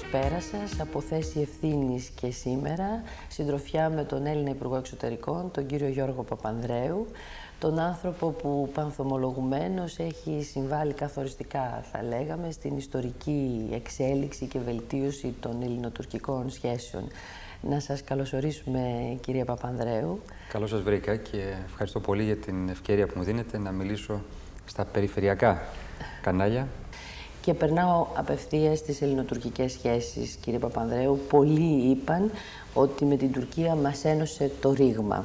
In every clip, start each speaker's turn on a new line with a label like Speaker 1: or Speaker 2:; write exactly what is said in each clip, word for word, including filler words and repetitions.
Speaker 1: καλησπέρα σας από θέση ευθύνης και σήμερα, συντροφιά με τον Έλληνα Υπουργό Εξωτερικών, τον κύριο Γιώργο Παπανδρέου, τον άνθρωπο που πανθομολογουμένως έχει συμβάλει καθοριστικά, θα λέγαμε, στην ιστορική εξέλιξη και βελτίωση των ελληνοτουρκικών σχέσεων. Να σας καλωσορίσουμε, κυρία Παπανδρέου.
Speaker 2: Καλώς σας βρήκα και ευχαριστώ πολύ για την ευκαιρία που μου δίνετε να μιλήσω στα περιφερειακά κανάλια.
Speaker 1: Και περνάω απευθείας στις ελληνοτουρκικές σχέσεις, κύριε Παπανδρέου. Πολλοί είπαν ότι με την Τουρκία μας ένωσε το ρήγμα.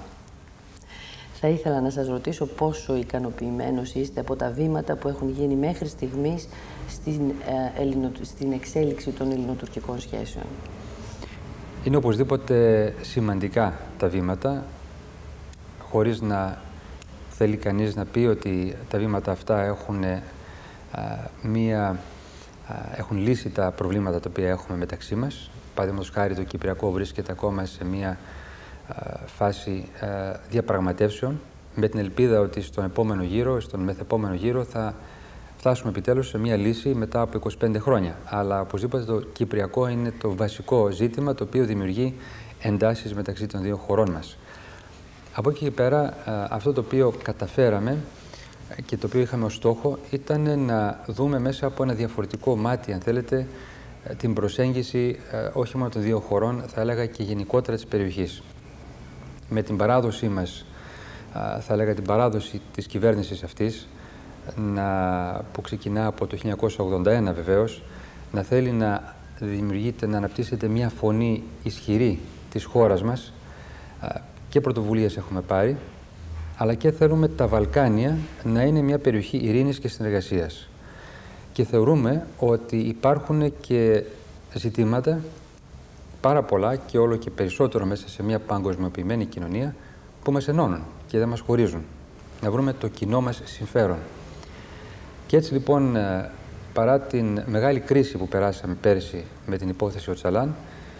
Speaker 1: Θα ήθελα να σας ρωτήσω πόσο ικανοποιημένος είστε από τα βήματα που έχουν γίνει μέχρι στιγμής στην, ε, ελληνο, στην εξέλιξη των ελληνοτουρκικών σχέσεων.
Speaker 2: Είναι οπωσδήποτε σημαντικά τα βήματα, χωρίς να θέλει κανείς να πει ότι τα βήματα αυτά έχουν, α, μία, α, έχουν λύσει τα προβλήματα τα οποία έχουμε μεταξύ μας. Παραδείγματος χάρη, το Κυπριακό βρίσκεται ακόμα σε μία α, φάση α, διαπραγματεύσεων, με την ελπίδα ότι στον επόμενο γύρο, στον μεθεπόμενο γύρο θα φτάσουμε επιτέλους σε μία λύση μετά από είκοσι πέντε χρόνια. Αλλά οπωσδήποτε το Κυπριακό είναι το βασικό ζήτημα το οποίο δημιουργεί εντάσεις μεταξύ των δύο χωρών μας. Από εκεί και πέρα, αυτό το οποίο καταφέραμε και το οποίο είχαμε ως στόχο ήταν να δούμε μέσα από ένα διαφορετικό μάτι, αν θέλετε, την προσέγγιση όχι μόνο των δύο χωρών, θα έλεγα και γενικότερα της περιοχής. Με την παράδοσή μας, θα έλεγα την παράδοση της κυβέρνησης αυτής, να, που ξεκινά από το χίλια εννιακόσια ογδόντα ένα βεβαίως, να θέλει να δημιουργείται, να αναπτύσσεται μια φωνή ισχυρή της χώρας μας, και πρωτοβουλίες έχουμε πάρει, αλλά και θέλουμε τα Βαλκάνια να είναι μια περιοχή ειρήνης και συνεργασίας. Και θεωρούμε ότι υπάρχουν και ζητήματα πάρα πολλά και όλο και περισσότερο μέσα σε μια παγκοσμιοποιημένη κοινωνία που μας ενώνουν και δεν μας χωρίζουν. Να βρούμε το κοινό μας συμφέρον. Και έτσι λοιπόν, παρά την μεγάλη κρίση που περάσαμε πέρυσι με την υπόθεση Οτσαλάν,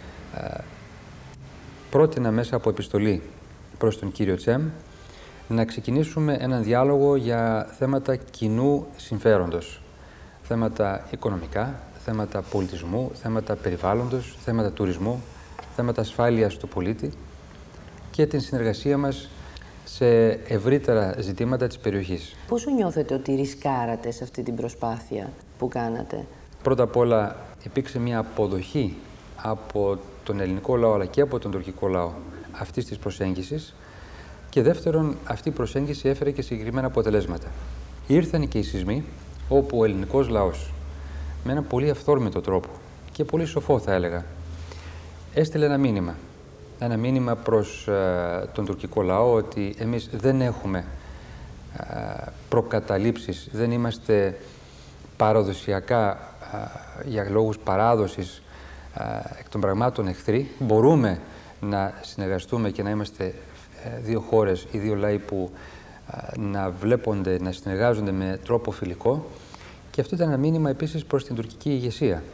Speaker 2: πρότεινα μέσα από επιστολή προς τον κύριο Τσέμ να ξεκινήσουμε έναν διάλογο για θέματα κοινού συμφέροντος. Θέματα οικονομικά, θέματα πολιτισμού, θέματα περιβάλλοντος, θέματα τουρισμού, θέματα ασφάλειας του πολίτη και την συνεργασία μας σε ευρύτερα ζητήματα της περιοχής.
Speaker 1: Πόσο νιώθετε ότι ρισκάρατε σε αυτή την προσπάθεια που κάνατε?
Speaker 2: Πρώτα απ' όλα υπήρξε μια αποδοχή από τον ελληνικό λαό αλλά και από τον τουρκικό λαό αυτής της προσέγγισης και δεύτερον, αυτή η προσέγγιση έφερε και συγκεκριμένα αποτελέσματα. Ήρθαν και οι σεισμοί όπου ο ελληνικός λαός με ένα πολύ αυθόρμητο τρόπο και πολύ σοφό θα έλεγα έστειλε ένα μήνυμα. Ένα μήνυμα προς uh, τον τουρκικό λαό ότι εμείς δεν έχουμε uh, προκαταλήψεις, δεν είμαστε παραδοσιακά uh, για λόγους παράδοσης uh, εκ των πραγμάτων εχθροί. Μπορούμε να συνεργαστούμε και να είμαστε uh, δύο χώρες ή δύο λαοί που uh, να βλέπονται, να συνεργάζονται με τρόπο φιλικό. Και αυτό ήταν ένα μήνυμα επίσης προς την τουρκική ηγεσία.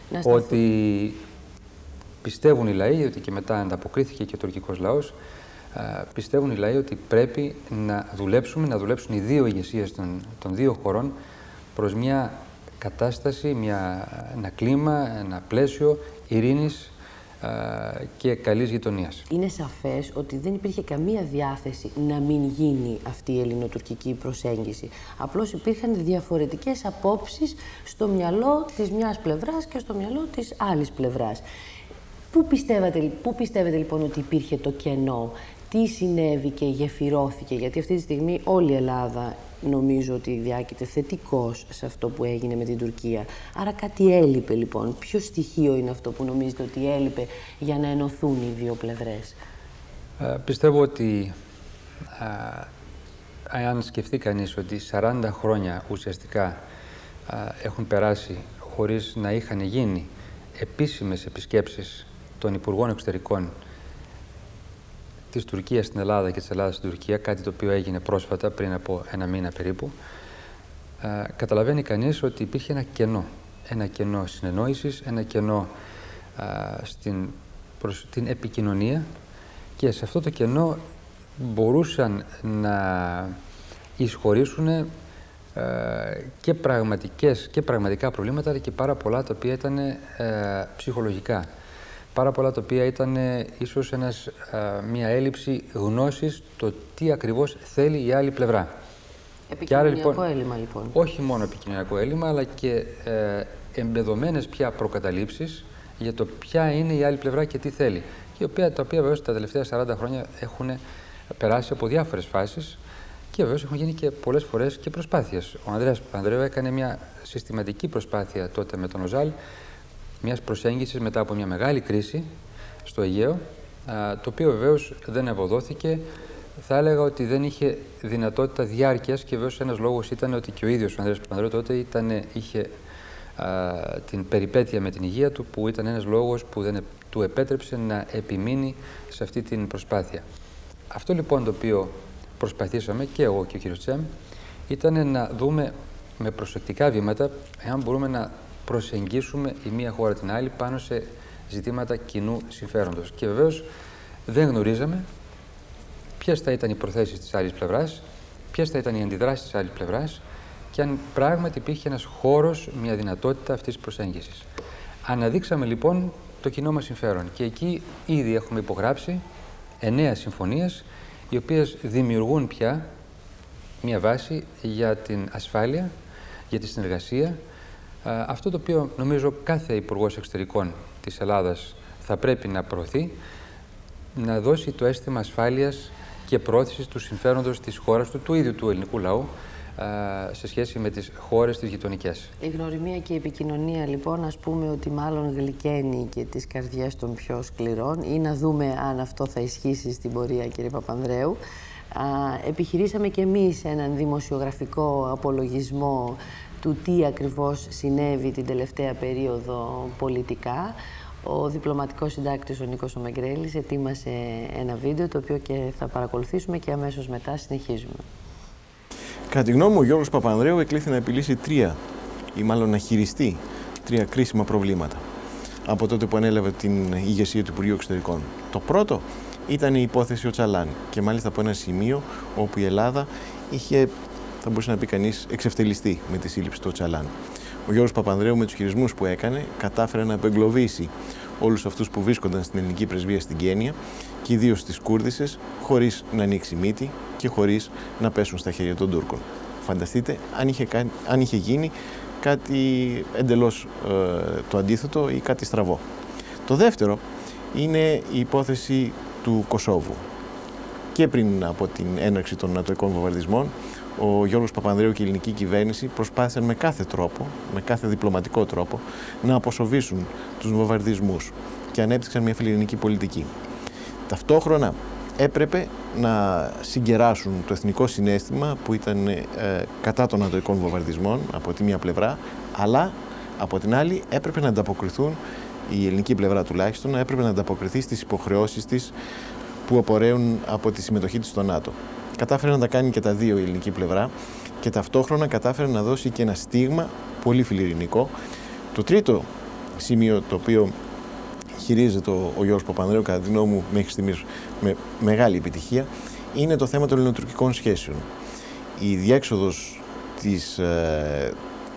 Speaker 2: Ότι πιστεύουν οι λαοί, ότι και μετά ανταποκρίθηκε και ο τουρκικός λαός, α, πιστεύουν οι λαοί ότι πρέπει να δουλέψουμε, να δουλέψουν οι δύο ηγεσίες των, των δύο χωρών προς μια κατάσταση, μια, ένα κλίμα, ένα πλαίσιο ειρήνης α, και καλής γειτονίας.
Speaker 1: Είναι σαφές ότι δεν υπήρχε καμία διάθεση να μην γίνει αυτή η ελληνοτουρκική προσέγγιση. Απλώς υπήρχαν διαφορετικές απόψεις στο μυαλό της μιας πλευράς και στο μυαλό της άλλης πλευράς. Πού πιστεύετε, πού πιστεύετε λοιπόν ότι υπήρχε το κενό, τι συνέβη και γεφυρώθηκε, γιατί αυτή τη στιγμή όλη η Ελλάδα νομίζω ότι διάκειται θετικώς σε αυτό που έγινε με την Τουρκία. Άρα κάτι έλειπε λοιπόν. Ποιο στοιχείο είναι αυτό που νομίζετε ότι έλειπε για να ενωθούν οι δύο πλευρές?
Speaker 2: Ε, πιστεύω ότι ε, αν σκεφτεί κανείς ότι σαράντα χρόνια ουσιαστικά ε, έχουν περάσει χωρίς να είχαν γίνει επίσημες επισκέψεις των Υπουργών Εξωτερικών της Τουρκίας στην Ελλάδα και της Ελλάδας στην Τουρκία, κάτι το οποίο έγινε πρόσφατα πριν από ένα μήνα περίπου, ε, καταλαβαίνει κανείς ότι υπήρχε ένα κενό. Ένα κενό συνεννόησης, ένα κενό ε, στην προς την επικοινωνία και σε αυτό το κενό μπορούσαν να εισχωρήσουν ε, και, πραγματικές, και πραγματικά προβλήματα και πάρα πολλά τα οποία ήταν ε, ψυχολογικά. Πάρα πολλά τα οποία ήταν ε, ίσως ένας, ε, μια έλλειψη γνώσης το τι ακριβώς θέλει η άλλη πλευρά.
Speaker 1: Επικοινωνιακό λοιπόν, έλλειμμα λοιπόν.
Speaker 2: Όχι μόνο επικοινωνιακό έλλειμμα, αλλά και ε, εμπεδομένες πια προκαταλήψεις για το ποια είναι η άλλη πλευρά και τι θέλει. Η οποία, τα οποία βεβαίως τα τελευταία σαράντα χρόνια έχουν περάσει από διάφορες φάσεις και βεβαίως έχουν γίνει και πολλές φορές και προσπάθειες. Ο Ανδρέας Παπανδρέου έκανε μια συστηματική προσπάθεια τότε με τον Οζάλ, μιας προσέγγισης μετά από μια μεγάλη κρίση στο Αιγαίο, το οποίο βεβαίως δεν ευωδόθηκε. Θα έλεγα ότι δεν είχε δυνατότητα διάρκειας και βεβαίως ένας λόγος ήταν ότι και ο ίδιος ο Ανδρέας Παπανδρέου τότε ήταν, είχε α, την περιπέτεια με την υγεία του, που ήταν ένας λόγος που δεν του επέτρεψε να επιμείνει σε αυτή την προσπάθεια. Αυτό λοιπόν το οποίο προσπαθήσαμε και εγώ και ο κύριος Τσέμ ήταν να δούμε με προσεκτικά βήματα εάν μπορούμε να προσεγγίσουμε η μία χώρα την άλλη πάνω σε ζητήματα κοινού συμφέροντος. Και βεβαίως δεν γνωρίζαμε ποιες θα ήταν οι προθέσεις της άλλης πλευράς, ποιες θα ήταν οι αντιδράσεις της άλλης πλευράς και αν πράγματι υπήρχε ένας χώρος, μια δυνατότητα αυτής της προσέγγισης. Αναδείξαμε λοιπόν το κοινό μας συμφέρον και εκεί ήδη έχουμε υπογράψει εννέα συμφωνίες, οι οποίες δημιουργούν πια μια βάση για την ασφάλεια, για τη συνεργασία, αυτό το οποίο νομίζω κάθε Υπουργός Εξωτερικών της Ελλάδας θα πρέπει να προωθεί, να δώσει το αίσθημα ασφάλειας και προώθησης του συμφέροντος της χώρας του, του ίδιου του ελληνικού λαού, σε σχέση με τις χώρες τις γειτονικές.
Speaker 1: Η γνωριμία και η επικοινωνία λοιπόν, ας πούμε ότι μάλλον γλυκαίνει και τις καρδιές των πιο σκληρών, ή να δούμε αν αυτό θα ισχύσει στην πορεία, κύριε Παπανδρέου. Α, επιχειρήσαμε και εμείς έναν δημοσιογραφικό απολογισμό του τι ακριβώς συνέβη την τελευταία περίοδο πολιτικά. Ο διπλωματικός συντάκτης ο Νίκος ο Μεγκρέλης ετοίμασε ένα βίντεο το οποίο και θα παρακολουθήσουμε και αμέσως μετά συνεχίζουμε.
Speaker 3: Κατά τη γνώμη μου, ο Γιώργος Παπανδρέου εκλήθη να επιλύσει τρία, ή μάλλον να χειριστεί τρία κρίσιμα προβλήματα από τότε που ανέλαβε την ηγεσία του Υπουργείου Εξωτερικών. Το πρώτο ήταν η υπόθεση Οτσαλάν και μάλιστα από ένα σημείο όπου η Ελλάδα είχε, θα μπορούσε να πει κανείς, εξευτελιστεί με τη σύλληψη του Οτσαλάν. Ο Γιώργος Παπανδρέου με τους χειρισμούς που έκανε κατάφερε να απεγκλωβίσει όλους αυτούς που βρίσκονταν στην ελληνική πρεσβεία στην Κένια και ιδίως στις Κούρδισσες, χωρίς να ανοίξει μύτη και χωρίς να πέσουν στα χέρια των Τούρκων. Φανταστείτε αν είχε, αν είχε γίνει κάτι εντελώς ε, το αντίθετο ή κάτι στραβό. Το δεύτερο είναι η υπόθεση του Κωσόβου. Και πριν από την έναρξη των νατοικών βομβαρδισμών, ο Γιώργος Παπανδρέου και η ελληνική κυβέρνηση προσπάθησαν με κάθε τρόπο, με κάθε διπλωματικό τρόπο, να αποσοβήσουν τους βομβαρδισμούς και ανέπτυξαν μια φιλελληνική πολιτική. Ταυτόχρονα έπρεπε να συγκεράσουν το εθνικό συναίσθημα που ήταν ε, κατά των νατοικών βομβαρδισμών από τη μία πλευρά, αλλά από την άλλη έπρεπε να ανταποκριθούν, η ελληνική πλευρά τουλάχιστον, έπρεπε να ανταποκριθεί στις υποχρεώσεις της που απορρέουν από τη συμμετοχή της στο ΝΑΤΟ. Κατάφερε να τα κάνει και τα δύο η ελληνική πλευρά και ταυτόχρονα κατάφερε να δώσει και ένα στίγμα πολύ φιλελληνικό. Το τρίτο σημείο το οποίο χειρίζεται ο Γιώργος Παπανδρέου, κατά τη γνώμη μου μέχρι στιγμής με μεγάλη επιτυχία, είναι το θέμα των ελληνοτουρκικών σχέσεων. Η διέξοδος της, ε,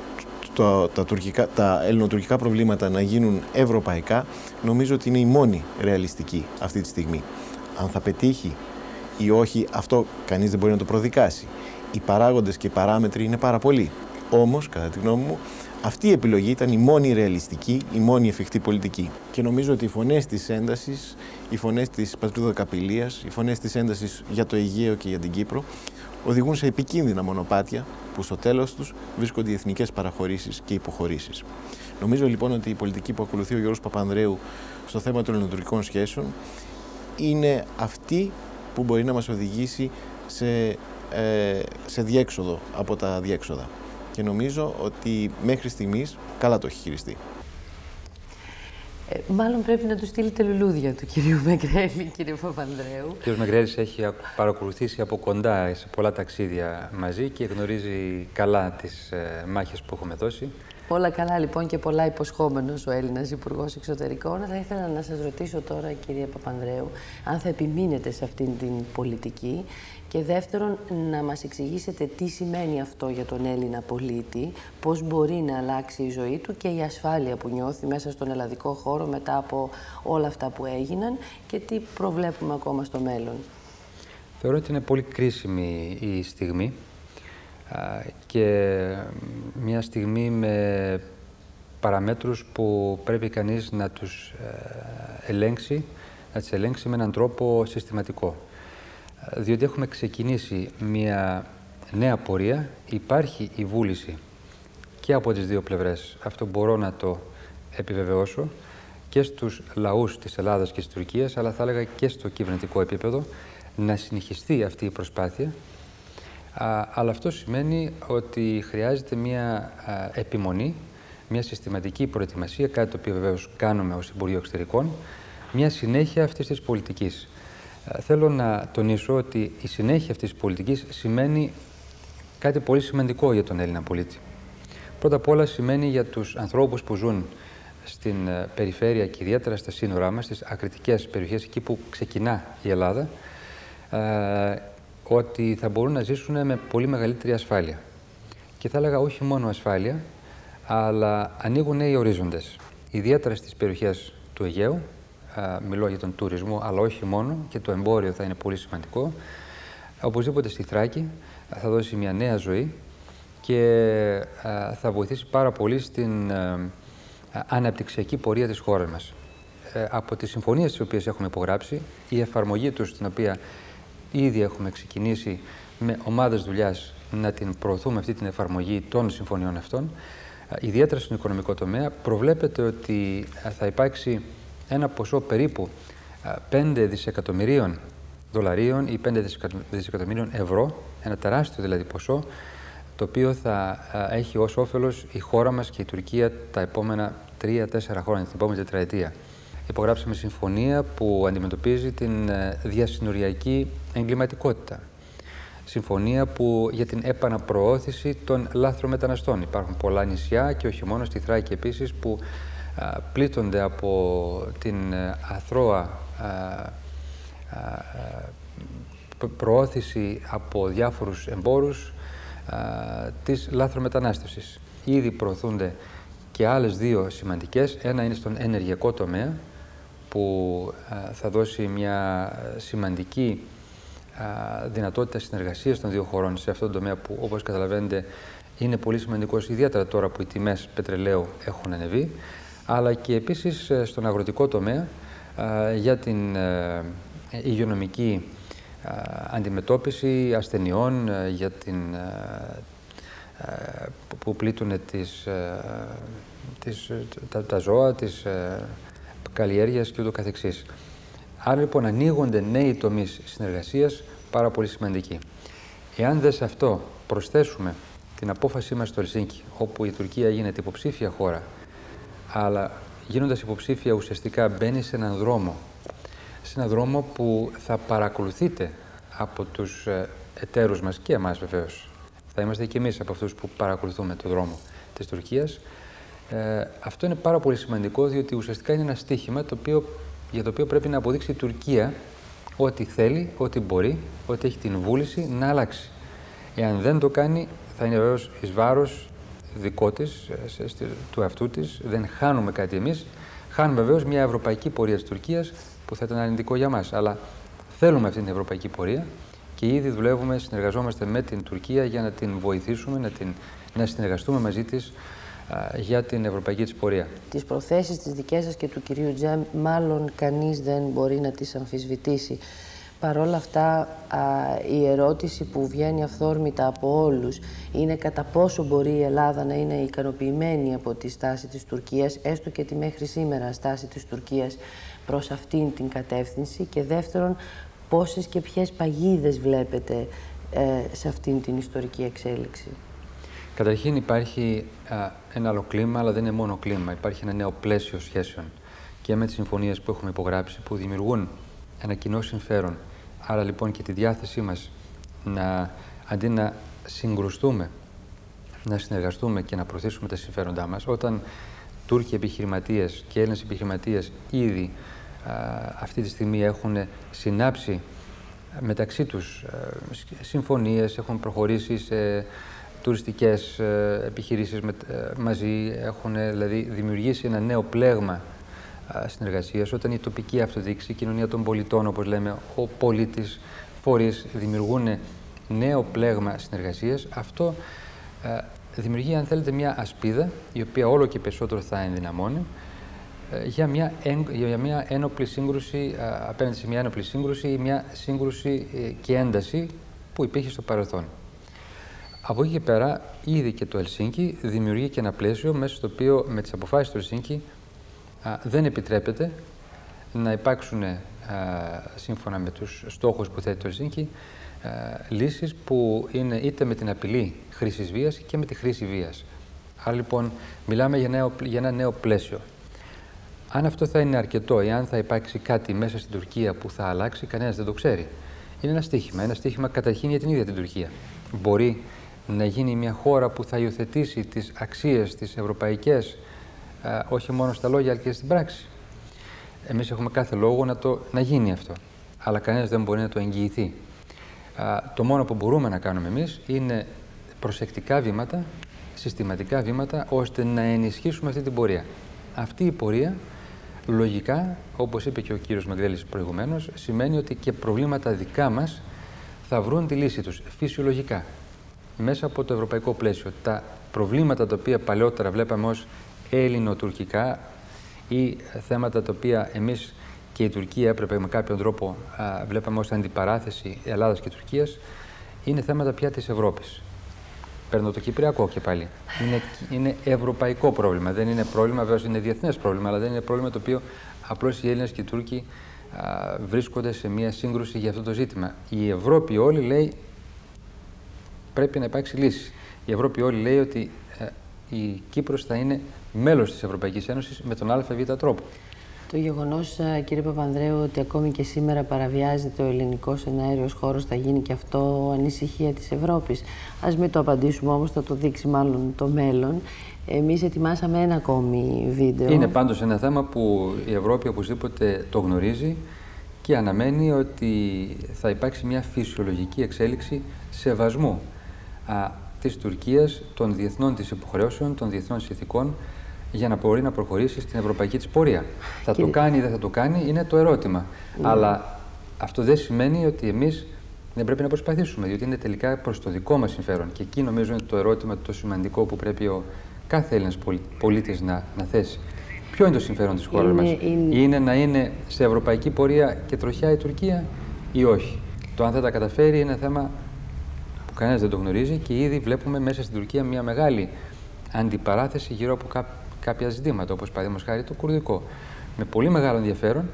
Speaker 3: το, τα, τουρκικά, τα ελληνοτουρκικά προβλήματα να γίνουν ευρωπαϊκά, νομίζω ότι είναι η μόνη ρεαλιστική αυτή τη στιγμή. Αν θα πετύχει ή όχι, αυτό κανείς δεν μπορεί να το προδικάσει. Οι παράγοντες και οι παράμετροι είναι πάρα πολλοί. Όμως, κατά τη γνώμη μου, αυτή η επιλογή ήταν η μόνη ρεαλιστική, η μόνη εφικτή πολιτική. Και νομίζω ότι οι φωνές της έντασης, οι φωνές της πατριδοκαπηλείας, οι φωνές της έντασης για το Αιγαίο και για την Κύπρο οδηγούν σε επικίνδυνα μονοπάτια που στο τέλος τους βρίσκονται οι εθνικές παραχωρήσεις και υποχωρήσεις. Νομίζω λοιπόν ότι η πολιτική που ακολουθεί ο Γιώργος Παπανδρέου στο θέμα των ελληνοτουρκικών σχέσεων είναι αυτή που μπορεί να μας οδηγήσει σε, ε, σε διέξοδο από τα διέξοδα. Και νομίζω ότι μέχρι στιγμής καλά το έχει χειριστεί.
Speaker 1: Ε, μάλλον πρέπει να του στείλετε λουλούδια του κυρίου Μεγκρέλη, κύριε Παπανδρέου. Ο
Speaker 2: κύριος Μεγκρέλης έχει παρακολουθήσει από κοντά σε πολλά ταξίδια μαζί και γνωρίζει καλά τις ε, μάχες που έχουμε δώσει.
Speaker 1: Όλα καλά λοιπόν και πολλά υποσχόμενος ο Έλληνας Υπουργός Εξωτερικών. Θα ήθελα να σας ρωτήσω τώρα, κυρία Παπανδρέου, αν θα επιμείνετε σε αυτήν την πολιτική και δεύτερον να μας εξηγήσετε τι σημαίνει αυτό για τον Έλληνα πολίτη, πώς μπορεί να αλλάξει η ζωή του και η ασφάλεια που νιώθει μέσα στον ελλαδικό χώρο μετά από όλα αυτά που έγιναν και τι προβλέπουμε ακόμα στο μέλλον.
Speaker 2: Θεωρώ ότι είναι πολύ κρίσιμη η στιγμή και μια στιγμή με παραμέτρους που πρέπει κανείς να τους ελέγξει, να τις ελέγξει με έναν τρόπο συστηματικό. Διότι έχουμε ξεκινήσει μια νέα πορεία, υπάρχει η βούληση και από τις δύο πλευρές, αυτό μπορώ να το επιβεβαιώσω, και στους λαούς της Ελλάδας και της Τουρκίας, αλλά θα έλεγα και στο κυβερνητικό επίπεδο, να συνεχιστεί αυτή η προσπάθεια. Α, αλλά αυτό σημαίνει ότι χρειάζεται μια α, επιμονή, μια συστηματική προετοιμασία, κάτι το οποίο βεβαίως κάνουμε ως Υπουργείο Εξωτερικών, μια συνέχεια αυτής της πολιτικής. Α, θέλω να τονίσω ότι η συνέχεια αυτής της πολιτικής σημαίνει κάτι πολύ σημαντικό για τον Έλληνα πολίτη. Πρώτα απ' όλα σημαίνει για τους ανθρώπους που ζουν στην α, περιφέρεια και ιδιαίτερα στα σύνορά μας, στις ακριτικές περιοχές, εκεί που ξεκινά η Ελλάδα, α, ότι θα μπορούν να ζήσουν με πολύ μεγαλύτερη ασφάλεια. Και θα έλεγα όχι μόνο ασφάλεια, αλλά ανοίγουν νέοι ορίζοντες. Ιδιαίτερα στις περιοχές του Αιγαίου, α, μιλώ για τον τουρισμό, αλλά όχι μόνο, και το εμπόριο θα είναι πολύ σημαντικό. Οπωσδήποτε στη Θράκη θα δώσει μια νέα ζωή και α, θα βοηθήσει πάρα πολύ στην α, αναπτυξιακή πορεία της χώρας μας. Ε, από τις συμφωνίες τις οποίες έχουμε υπογράψει, η εφαρμογή τους, την οποία ήδη έχουμε ξεκινήσει με ομάδες δουλειάς να την προωθούμε αυτή την εφαρμογή των συμφωνιών αυτών, ιδιαίτερα στον οικονομικό τομέα, προβλέπεται ότι θα υπάρξει ένα ποσό περίπου πέντε δισεκατομμυρίων δολαρίων ή πέντε δισεκατομμυρίων ευρώ, ένα τεράστιο δηλαδή ποσό, το οποίο θα έχει ως όφελος η χώρα μας και η Τουρκία τα επόμενα τρία τέσσερα χρόνια, την επόμενη τετραετία. Υπογράψαμε συμφωνία που αντιμετωπίζει την διασυνοριακή εγκληματικότητα. Συμφωνία που για την επαναπροώθηση των λάθρομεταναστών. Υπάρχουν πολλά νησιά και όχι μόνο στη Θράκη επίσης που α, πλήττονται από την αθρώα α, α, προώθηση από διάφορους εμπόρους α, της λάθρομετανάστευσης. Ήδη προωθούνται και άλλες δύο σημαντικές. Ένα είναι στον ενεργειακό τομέα, που α, θα δώσει μια σημαντική α, δυνατότητα συνεργασίας των δύο χωρών σε αυτόν τον τομέα που, όπως καταλαβαίνετε, είναι πολύ σημαντικός, ιδιαίτερα τώρα που οι τιμές πετρελαίου έχουν ανεβεί, αλλά και επίσης στον αγροτικό τομέα α, για την α, υγειονομική α, αντιμετώπιση ασθενειών, α, για την, α, α, που πλήττουν τις, α, τις, τα, τα ζώα, τις α, καλλιέργειας και ούτω καθεξής. Άρα λοιπόν ανοίγονται νέοι τομείς συνεργασίας, πάρα πολύ σημαντικοί. Εάν δε σε αυτό προσθέσουμε την απόφασή μας στο Ελσίνκι, όπου η Τουρκία γίνεται υποψήφια χώρα, αλλά γίνοντας υποψήφια ουσιαστικά μπαίνει σε έναν δρόμο, σε έναν δρόμο που θα παρακολουθείτε από τους εταίρους μας και εμάς βεβαίως. Θα είμαστε και εμείς από αυτούς που παρακολουθούμε το δρόμο της Τουρκίας. Ε, αυτό είναι πάρα πολύ σημαντικό, διότι ουσιαστικά είναι ένα στίχημα το οποίο, για το οποίο πρέπει να αποδείξει η Τουρκία ότι θέλει, ότι μπορεί, ότι έχει την βούληση να αλλάξει. Εάν δεν το κάνει, θα είναι βεβαίως εις βάρος δικό της, του εαυτού της. Δεν χάνουμε κάτι εμείς. Χάνουμε βεβαίως μια ευρωπαϊκή πορεία της Τουρκίας που θα ήταν αρνητικό για μας. Αλλά θέλουμε αυτή την ευρωπαϊκή πορεία και ήδη δουλεύουμε, συνεργαζόμαστε με την Τουρκία για να την βοηθήσουμε, να, την, να συνεργαστούμε μαζί της για την ευρωπαϊκή της πορεία.
Speaker 1: Τις προθέσεις της δικές σας και του κυρίου Τζέμ μάλλον κανείς δεν μπορεί να τις αμφισβητήσει. Παρ' όλα αυτά, α, η ερώτηση που βγαίνει αυθόρμητα από όλους είναι κατά πόσο μπορεί η Ελλάδα να είναι ικανοποιημένη από τη στάση της Τουρκίας, έστω και τη μέχρι σήμερα στάση της Τουρκίας προς αυτήν την κατεύθυνση, και δεύτερον, πόσες και ποιες παγίδες βλέπετε ε, σε αυτήν την ιστορική εξέλιξη.
Speaker 2: Καταρχήν υπάρχει α, ένα άλλο κλίμα, αλλά δεν είναι μόνο κλίμα. Υπάρχει ένα νέο πλαίσιο σχέσεων και με τις συμφωνίες που έχουμε υπογράψει, που δημιουργούν ένα κοινό συμφέρον. Άρα λοιπόν και τη διάθεσή μας να, αντί να συγκρουστούμε να συνεργαστούμε και να προωθήσουμε τα συμφέροντά μας, όταν Τούρκοι επιχειρηματίες και Έλληνες επιχειρηματίες ήδη α, αυτή τη στιγμή έχουν συνάψει μεταξύ τους α, συμφωνίες, έχουν προχωρήσει σε τουριστικές α, επιχειρήσεις με, α, μαζί, έχουν δηλαδή δημιουργήσει ένα νέο πλέγμα α, συνεργασίας, όταν η τοπική αυτοδιοίκηση, η κοινωνία των πολιτών, όπως λέμε, ο πολίτης, φορείς δημιουργούν νέο πλέγμα συνεργασίας, αυτό α, δημιουργεί, αν θέλετε, μια ασπίδα, η οποία όλο και περισσότερο θα ενδυναμώνει για μια, για μια ένοπλη σύγκρουση, απέναντι σε μια ένοπλη σύγκρουση ή μια σύγκρουση και ένταση που υπήρχε στο παρελθόν. Από εκεί και πέρα, ήδη και το Ελσίνκι δημιουργεί και ένα πλαίσιο μέσα στο οποίο με τις αποφάσεις του Ελσίνκι δεν επιτρέπεται να υπάρξουν, σύμφωνα με τους στόχους που θέτει το Ελσίνκι, λύσεις που είναι είτε με την απειλή χρήσης βίας και με τη χρήση βίας. Άρα λοιπόν μιλάμε για, νέο, για ένα νέο πλαίσιο. Αν αυτό θα είναι αρκετό ή αν θα υπάρξει κάτι μέσα στην Τουρκία που θα αλλάξει, κανένας δεν το ξέρει. Είναι ένα στοίχημα. Ένα στοίχημα καταρχήν για την ίδια την Τουρκία. Μπορεί να γίνει μια χώρα που θα υιοθετήσει τις αξίες, τις ευρωπαϊκές, όχι μόνο στα λόγια αλλά και στην πράξη. Εμείς έχουμε κάθε λόγο να, το, να γίνει αυτό. Αλλά κανένας δεν μπορεί να το εγγυηθεί. Το μόνο που μπορούμε να κάνουμε εμείς είναι προσεκτικά βήματα, συστηματικά βήματα, ώστε να ενισχύσουμε αυτή την πορεία. Αυτή η πορεία, λογικά, όπως είπε και ο κύριος Μαγδέλης προηγουμένως, σημαίνει ότι και προβλήματα δικά μας θα βρουν τη λύση τους, φυσιολογικά, μέσα από το ευρωπαϊκό πλαίσιο. Τα προβλήματα τα οποία παλαιότερα βλέπαμε ως έλληνο-τουρκικά ή θέματα τα οποία εμείς και η Τουρκία έπρεπε με κάποιον τρόπο α, βλέπαμε ως αντιπαράθεση Ελλάδας και Τουρκίας, είναι θέματα πια της Ευρώπης. Παίρνω το Κυπριακό και πάλι. Είναι, είναι ευρωπαϊκό πρόβλημα. Δεν είναι πρόβλημα, βέβαια είναι διεθνές πρόβλημα, αλλά δεν είναι πρόβλημα το οποίο απλώς οι Έλληνες και οι Τούρκοι α, βρίσκονται σε μια σύγκρουση για αυτό το ζήτημα. Η Ευρώπη όλη λέει πρέπει να υπάρξει λύση. Η Ευρώπη όλη λέει ότι α, η Κύπρος θα είναι μέλος της Ευρωπαϊκής Ένωσης με τον ΑΒ τρόπο.
Speaker 1: Το γεγονός, κύριε Παπανδρέου, ότι ακόμη και σήμερα παραβιάζεται ο ελληνικός εναέριος χώρος, θα γίνει και αυτό ανησυχία της Ευρώπης. Ας μην το απαντήσουμε όμως, θα το δείξει μάλλον το μέλλον. Εμείς ετοιμάσαμε ένα ακόμη βίντεο. Είναι
Speaker 2: πάντως ένα θέμα που η Ευρώπη οπωσδήποτε το γνωρίζει και αναμένει ότι θα υπάρξει μια φυσιολογική εξέλιξη σεβασμού α, της Τουρκίας, των διεθνών της υποχρεώσεων, των διεθνών της ηθικών, για να μπορεί να προχωρήσει στην ευρωπαϊκή της πορεία. Θα Κύριε... το κάνει ή δεν θα το κάνει, είναι το ερώτημα. Ναι. Αλλά αυτό δεν σημαίνει ότι εμείς δεν πρέπει να προσπαθήσουμε, διότι είναι τελικά προς το δικό μας συμφέρον. Και εκεί νομίζω είναι το ερώτημα το σημαντικό που πρέπει ο κάθε Έλληνας πολίτης να, να θέσει. Ποιο είναι το συμφέρον της χώρας είναι, μας, είναι... είναι να είναι σε ευρωπαϊκή πορεία και τροχιά η Τουρκία ή όχι. Το αν θα τα καταφέρει είναι θέμα που κανένας δεν το γνωρίζει και ήδη βλέπουμε μέσα στην Τουρκία μια μεγάλη αντιπαράθεση γύρω από κάποιο. κάποια ζητήματα, όπως παραδείγματος χάρη το κουρδικό, με πολύ μεγάλο ενδιαφέρον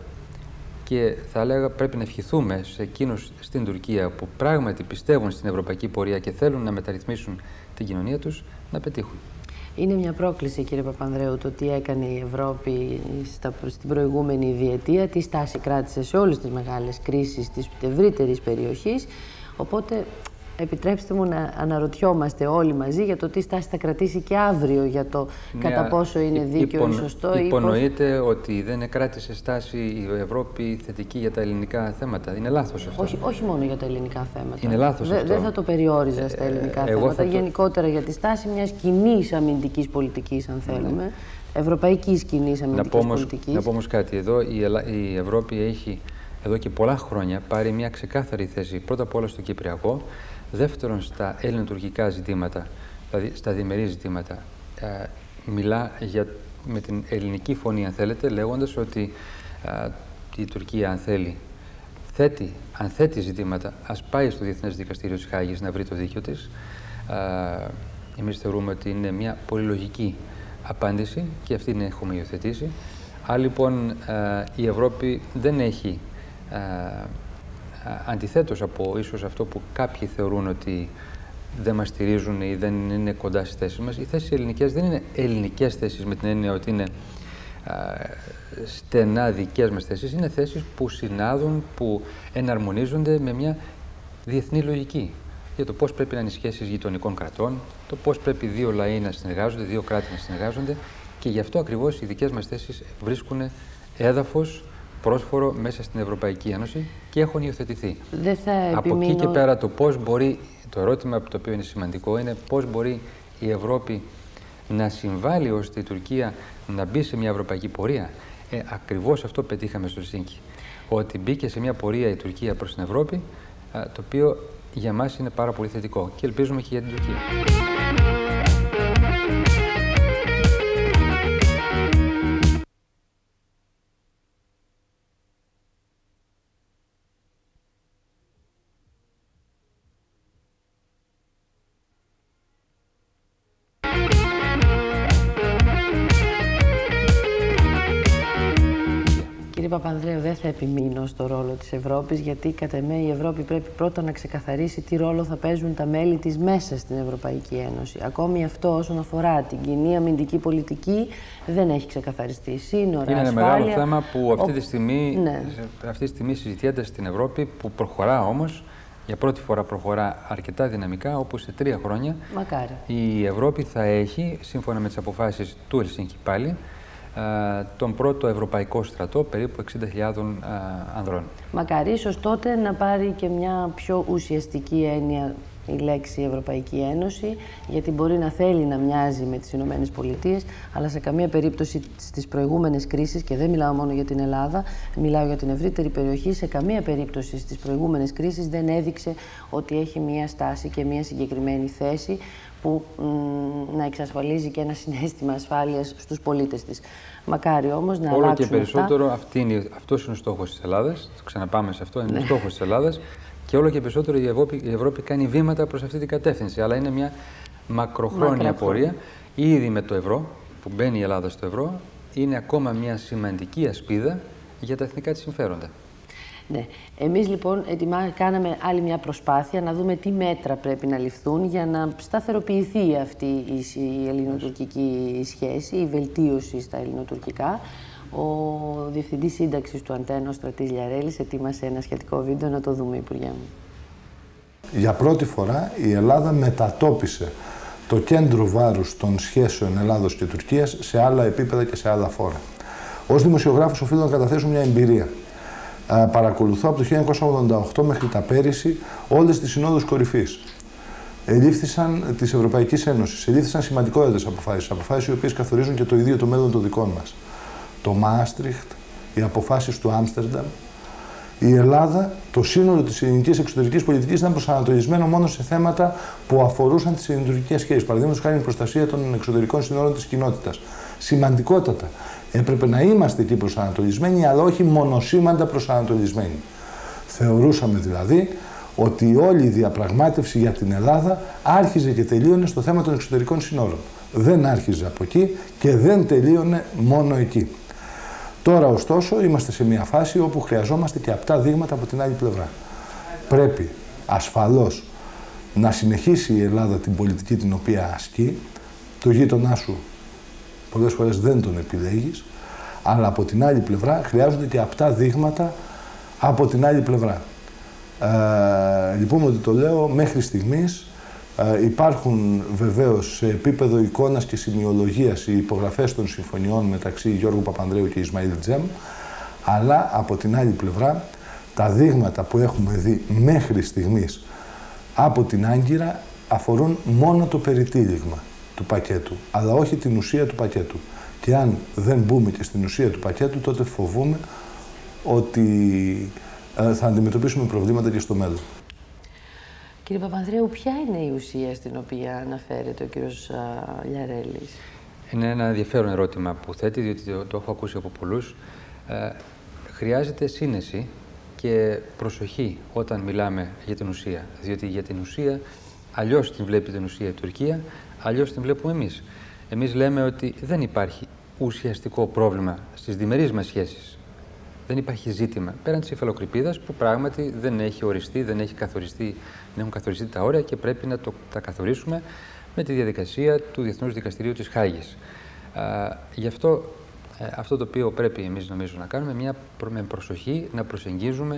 Speaker 2: και θα έλεγα πρέπει να ευχηθούμε σε εκείνους στην Τουρκία που πράγματι πιστεύουν στην ευρωπαϊκή πορεία και θέλουν να μεταρρυθμίσουν την κοινωνία τους, να πετύχουν. Είναι μια πρόκληση, κύριε Παπανδρέου, το τι έκανε η Ευρώπη στα, στην προηγούμενη διετία, τι στάση κράτησε σε όλες τις μεγάλες κρίσεις της ευρύτερης περιοχής, οπότε επιτρέψτε μου να αναρωτιόμαστε όλοι μαζί για το τι στάση θα κρατήσει και αύριο για το ναι, κατά πόσο είναι δίκαιο υπον, ή σωστό. Υπονοείται ή πώς... ότι δεν κράτησε στάση η Ευρώπη θετική για τα ελληνικά θέματα. Είναι λάθος αυτό. Όχι, όχι μόνο για τα ελληνικά θέματα. Είναι λάθος αυτό. Δεν θα το περιόριζα στα ελληνικά ε, θέματα. Το... Γενικότερα για τη στάση μιας κοινής αμυντικής πολιτικής, αν θέλουμε. Ναι. Ευρωπαϊκής κοινής αμυντικής πολιτικής. Να πω όμως κάτι. Εδώ η, Ελλά... η Ευρώπη έχει εδώ και πολλά χρόνια πάρει μια ξεκάθαρη θέση πρώτα απ' όλα στο Κυπριακό. Δεύτερον, στα ελληνοτουρκικά ζητήματα, δηλαδή στα διμερεί ζητήματα, ε, μιλά για, με την ελληνική φωνή, αν θέλετε, λέγοντας ότι ε, η Τουρκία, αν θέλει, θέτει, αν θέτει ζητήματα, ας πάει στο Διεθνές Δικαστήριο της Χάγης να βρει το δίκιο της. Ε, εμείς θεωρούμε ότι είναι μια πολύ λογική απάντηση και αυτή την έχουμε υιοθετήσει. Άρα, λοιπόν, ε, η Ευρώπη δεν έχει... Ε, αντιθέτως από ίσως αυτό που κάποιοι θεωρούν ότι δεν μας στηρίζουν ή δεν είναι κοντά στις θέσεις μας, οι θέσεις ελληνικές δεν είναι ελληνικές θέσεις με την έννοια ότι είναι α, στενά δικές μας θέσεις, είναι θέσεις που συνάδουν, που εναρμονίζονται με μια διεθνή λογική. για το πώς πρέπει να είναι οι σχέσεις γειτονικών κρατών, το πώς πρέπει δύο λαοί να συνεργάζονται, δύο κράτη να συνεργάζονται και γι' αυτό ακριβώς οι δικές μας θέσεις βρίσκουν έδαφος πρόσφορο μέσα στην Ευρωπαϊκή Ένωση και έχουν υιοθετηθεί.
Speaker 1: Δεν θα επιμείνω...
Speaker 2: Από εκεί και πέρα το πώς μπορεί, το ερώτημα το οποίο είναι σημαντικό είναι πώς μπορεί η Ευρώπη να συμβάλλει ώστε η Τουρκία να μπει σε μια ευρωπαϊκή πορεία. Ε, ακριβώς αυτό πετύχαμε στο Ελσίνκι. Ότι μπήκε σε μια πορεία η Τουρκία προς την Ευρώπη, το οποίο για μας είναι πάρα πολύ θετικό και ελπίζουμε και για την Τουρκία.
Speaker 1: Κύριε Παπανδρέου, δεν θα επιμείνω στο ρόλο της Ευρώπης, γιατί κατά εμέ η Ευρώπη πρέπει πρώτα να ξεκαθαρίσει τι ρόλο θα παίζουν τα μέλη της μέσα στην Ευρωπαϊκή Ένωση. Ακόμη αυτό όσον αφορά την κοινή αμυντική πολιτική δεν έχει ξεκαθαριστεί. Σύνορα,
Speaker 2: είναι
Speaker 1: ασφάλεια...
Speaker 2: ένα μεγάλο θέμα που αυτή τη στιγμή,
Speaker 1: ναι.
Speaker 2: αυτή τη στιγμή συζητιέται στην Ευρώπη, που προχωρά όμως, για πρώτη φορά προχωρά αρκετά δυναμικά, όπου σε τρία χρόνια
Speaker 1: Μακάρι.
Speaker 2: η Ευρώπη θα έχει, σύμφωνα με τις αποφάσεις του Ελσίνκι πάλι, τον πρώτο ευρωπαϊκό στρατό περίπου εξήντα χιλιάδες ανδρών. Μακάρι
Speaker 1: ίσως τότε να πάρει και μια πιο ουσιαστική έννοια η λέξη Ευρωπαϊκή Ένωση, γιατί μπορεί να θέλει να μοιάζει με τις Ηνωμένες Πολιτείες, αλλά σε καμία περίπτωση στις προηγούμενες κρίσεις, και δεν μιλάω μόνο για την Ελλάδα, μιλάω για την ευρύτερη περιοχή, σε καμία περίπτωση στις προηγούμενες κρίσεις δεν έδειξε ότι έχει μια στάση και μια συγκεκριμένη θέση που μ, να εξασφαλίζει και ένα συναίσθημα ασφάλειας στους πολίτες της. Μακάρι όμως να
Speaker 2: Όλο
Speaker 1: αλλάξουν
Speaker 2: και περισσότερο,
Speaker 1: αυτά.
Speaker 2: αυτή είναι, αυτός είναι ο στόχος της Ελλάδας, θα ξαναπάμε σε αυτό, είναι ο στόχος της Ελλάδας και όλο και περισσότερο η Ευρώπη, η Ευρώπη κάνει βήματα προς αυτή την κατεύθυνση, αλλά είναι μια μακροχρόνια
Speaker 1: Μακροχρόνια.
Speaker 2: πορεία. Ήδη με το ευρώ, που μπαίνει η Ελλάδα στο ευρώ, είναι ακόμα μια σημαντική ασπίδα για τα εθνικά της συμφέροντα.
Speaker 1: Ναι. Εμείς λοιπόν ετοιμά, κάναμε άλλη μια προσπάθεια να δούμε τι μέτρα πρέπει να ληφθούν για να σταθεροποιηθεί αυτή η ελληνοτουρκική σχέση, η βελτίωση στα ελληνοτουρκικά. Ο Διευθυντής Σύνταξης του Αντένα, ο Στρατής Λιαρέλης, ετοίμασε ένα σχετικό βίντεο, να το δούμε, Υπουργέ μου.
Speaker 4: Για πρώτη φορά η Ελλάδα μετατόπισε το κέντρο βάρους των σχέσεων Ελλάδος και Τουρκίας σε άλλα επίπεδα και σε άλλα φόρα. Ως δημοσιογράφος οφείλω να καταθέσω μια εμπειρία. Παρακολουθώ από το χίλια εννιακόσια ογδόντα οκτώ μέχρι τα πέρυσι όλες τις συνόδους κορυφής. Ελήφθησαν της Ευρωπαϊκής Ένωσης, ελήφθησαν σημαντικότερες αποφάσεις, αποφάσεις οι οποίες καθορίζουν και το ίδιο το μέλλον των δικών μας. Το Μάστριχτ, οι αποφάσεις του Άμστερνταμ. Η Ελλάδα, το σύνολο της ελληνικής εξωτερικής πολιτικής ήταν προσανατολισμένο μόνο σε θέματα που αφορούσαν τις ελληνοτουρκικές σχέσεις. Παραδείγματος χάρη, η προστασία των εξωτερικών συνόρων της κοινότητας. Σημαντικότατα. Έπρεπε να είμαστε εκεί προσανατολισμένοι, αλλά όχι μονοσήμαντα προσανατολισμένοι. Θεωρούσαμε δηλαδή ότι όλη η διαπραγμάτευση για την Ελλάδα άρχιζε και τελείωνε στο θέμα των εξωτερικών συνόρων. Δεν άρχιζε από εκεί και δεν τελείωνε μόνο εκεί. Τώρα, ωστόσο, είμαστε σε μια φάση όπου χρειαζόμαστε και απτά δείγματα από την άλλη πλευρά. Πρέπει ασφαλώς να συνεχίσει η Ελλάδα την πολιτική την οποία ασκεί, το γείτονά σου πολλές φορές δεν τον επιλέγεις, αλλά από την άλλη πλευρά χρειάζονται και απτά δείγματα από την άλλη πλευρά. Ε, λυπούμε ότι το λέω, μέχρι στιγμής ε, υπάρχουν βεβαίως σε επίπεδο εικόνας και σημειολογίας οι υπογραφές των συμφωνιών μεταξύ Γιώργου Παπανδρέου και Ισμαήλ Τζέμ, αλλά από την άλλη πλευρά τα δείγματα που έχουμε δει μέχρι στιγμής από την Άγκυρα αφορούν μόνο το περιτύλιγμα του πακέτου, αλλά όχι την ουσία του πακέτου. Και αν δεν μπούμε και στην ουσία του πακέτου, τότε φοβούμε ότι ε, θα αντιμετωπίσουμε προβλήματα και στο μέλλον.
Speaker 1: Κύριε Παπανδρέου, ποια είναι η ουσία στην οποία αναφέρεται ο κύριος Λιαρέλης?
Speaker 2: Είναι ένα ενδιαφέρον ερώτημα που θέτει, διότι το, το έχω ακούσει από πολλούς. Ε, χρειάζεται σύνεση και προσοχή όταν μιλάμε για την ουσία. Διότι για την ουσία, αλλιώς την βλέπει την ουσία η Τουρκία, αλλιώς την βλέπουμε εμείς. Εμείς λέμε ότι δεν υπάρχει ουσιαστικό πρόβλημα στις διμερείς μας σχέσεις. Δεν υπάρχει ζήτημα πέραν της υφαλοκρηπίδας που πράγματι δεν έχει οριστεί, δεν, έχει καθοριστεί, δεν έχουν καθοριστεί τα όρια και πρέπει να το, τα καθορίσουμε με τη διαδικασία του Διεθνούς Δικαστηρίου της Χάγης. Α, γι' αυτό ε, αυτό το οποίο πρέπει εμείς νομίζω να κάνουμε μια με προσοχή να προσεγγίζουμε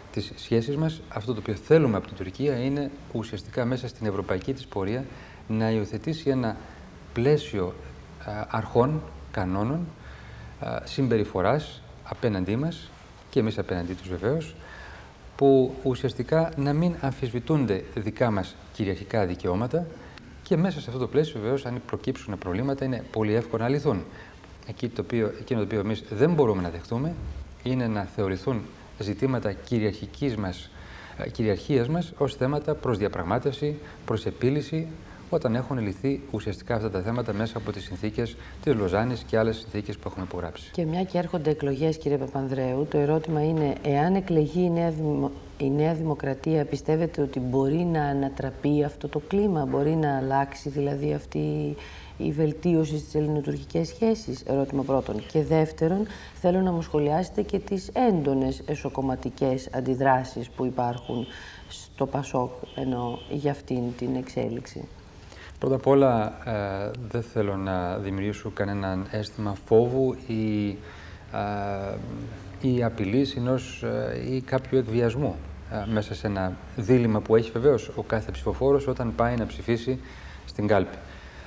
Speaker 2: τις σχέσεις μας, αυτό το οποίο θέλουμε από την Τουρκία είναι ουσιαστικά μέσα στην ευρωπαϊκή της πορεία να υιοθετήσει ένα πλαίσιο αρχών, κανόνων, συμπεριφοράς απέναντί μας και εμείς απέναντί τους βεβαίως, που ουσιαστικά να μην αμφισβητούνται δικά μας κυριαρχικά δικαιώματα και μέσα σε αυτό το πλαίσιο βεβαίως αν προκύψουν προβλήματα είναι πολύ εύκολο να λυθούν. Εκεί το οποίο, εκείνο το οποίο εμείς δεν μπορούμε να δεχτούμε είναι να θεωρηθούν ζητήματα κυριαρχικής μας, κυριαρχίας μας ως θέματα προς διαπραγμάτευση, προς επίλυση, όταν έχουν λυθεί ουσιαστικά αυτά τα θέματα μέσα από τις συνθήκες της Λοζάνης και άλλες συνθήκες που έχουμε υπογράψει.
Speaker 1: Και μια και έρχονται εκλογές, κύριε Παπανδρέου, το ερώτημα είναι, εάν εκλεγεί η Νέα, Δημο... η Νέα Δημοκρατία, πιστεύετε ότι μπορεί να ανατραπεί αυτό το κλίμα, μπορεί να αλλάξει δηλαδή αυτή η βελτίωση στις ελληνοτουρκικές σχέσεις, ερώτημα πρώτον. Και δεύτερον, θέλω να μου σχολιάσετε και τις έντονες εσωκομματικές αντιδράσεις που υπάρχουν στο Πασόκ, ενώ για αυτήν την εξέλιξη.
Speaker 2: Πρώτα απ' όλα, ε, δεν θέλω να δημιουργήσω κανέναν αίσθημα φόβου ή, ε, ή απειλής ενός ε, ή κάποιου εκβιασμού ε, μέσα σε ένα δίλημμα που έχει βεβαίως ο κάθε ψηφοφόρος όταν πάει να ψηφίσει στην κάλπη.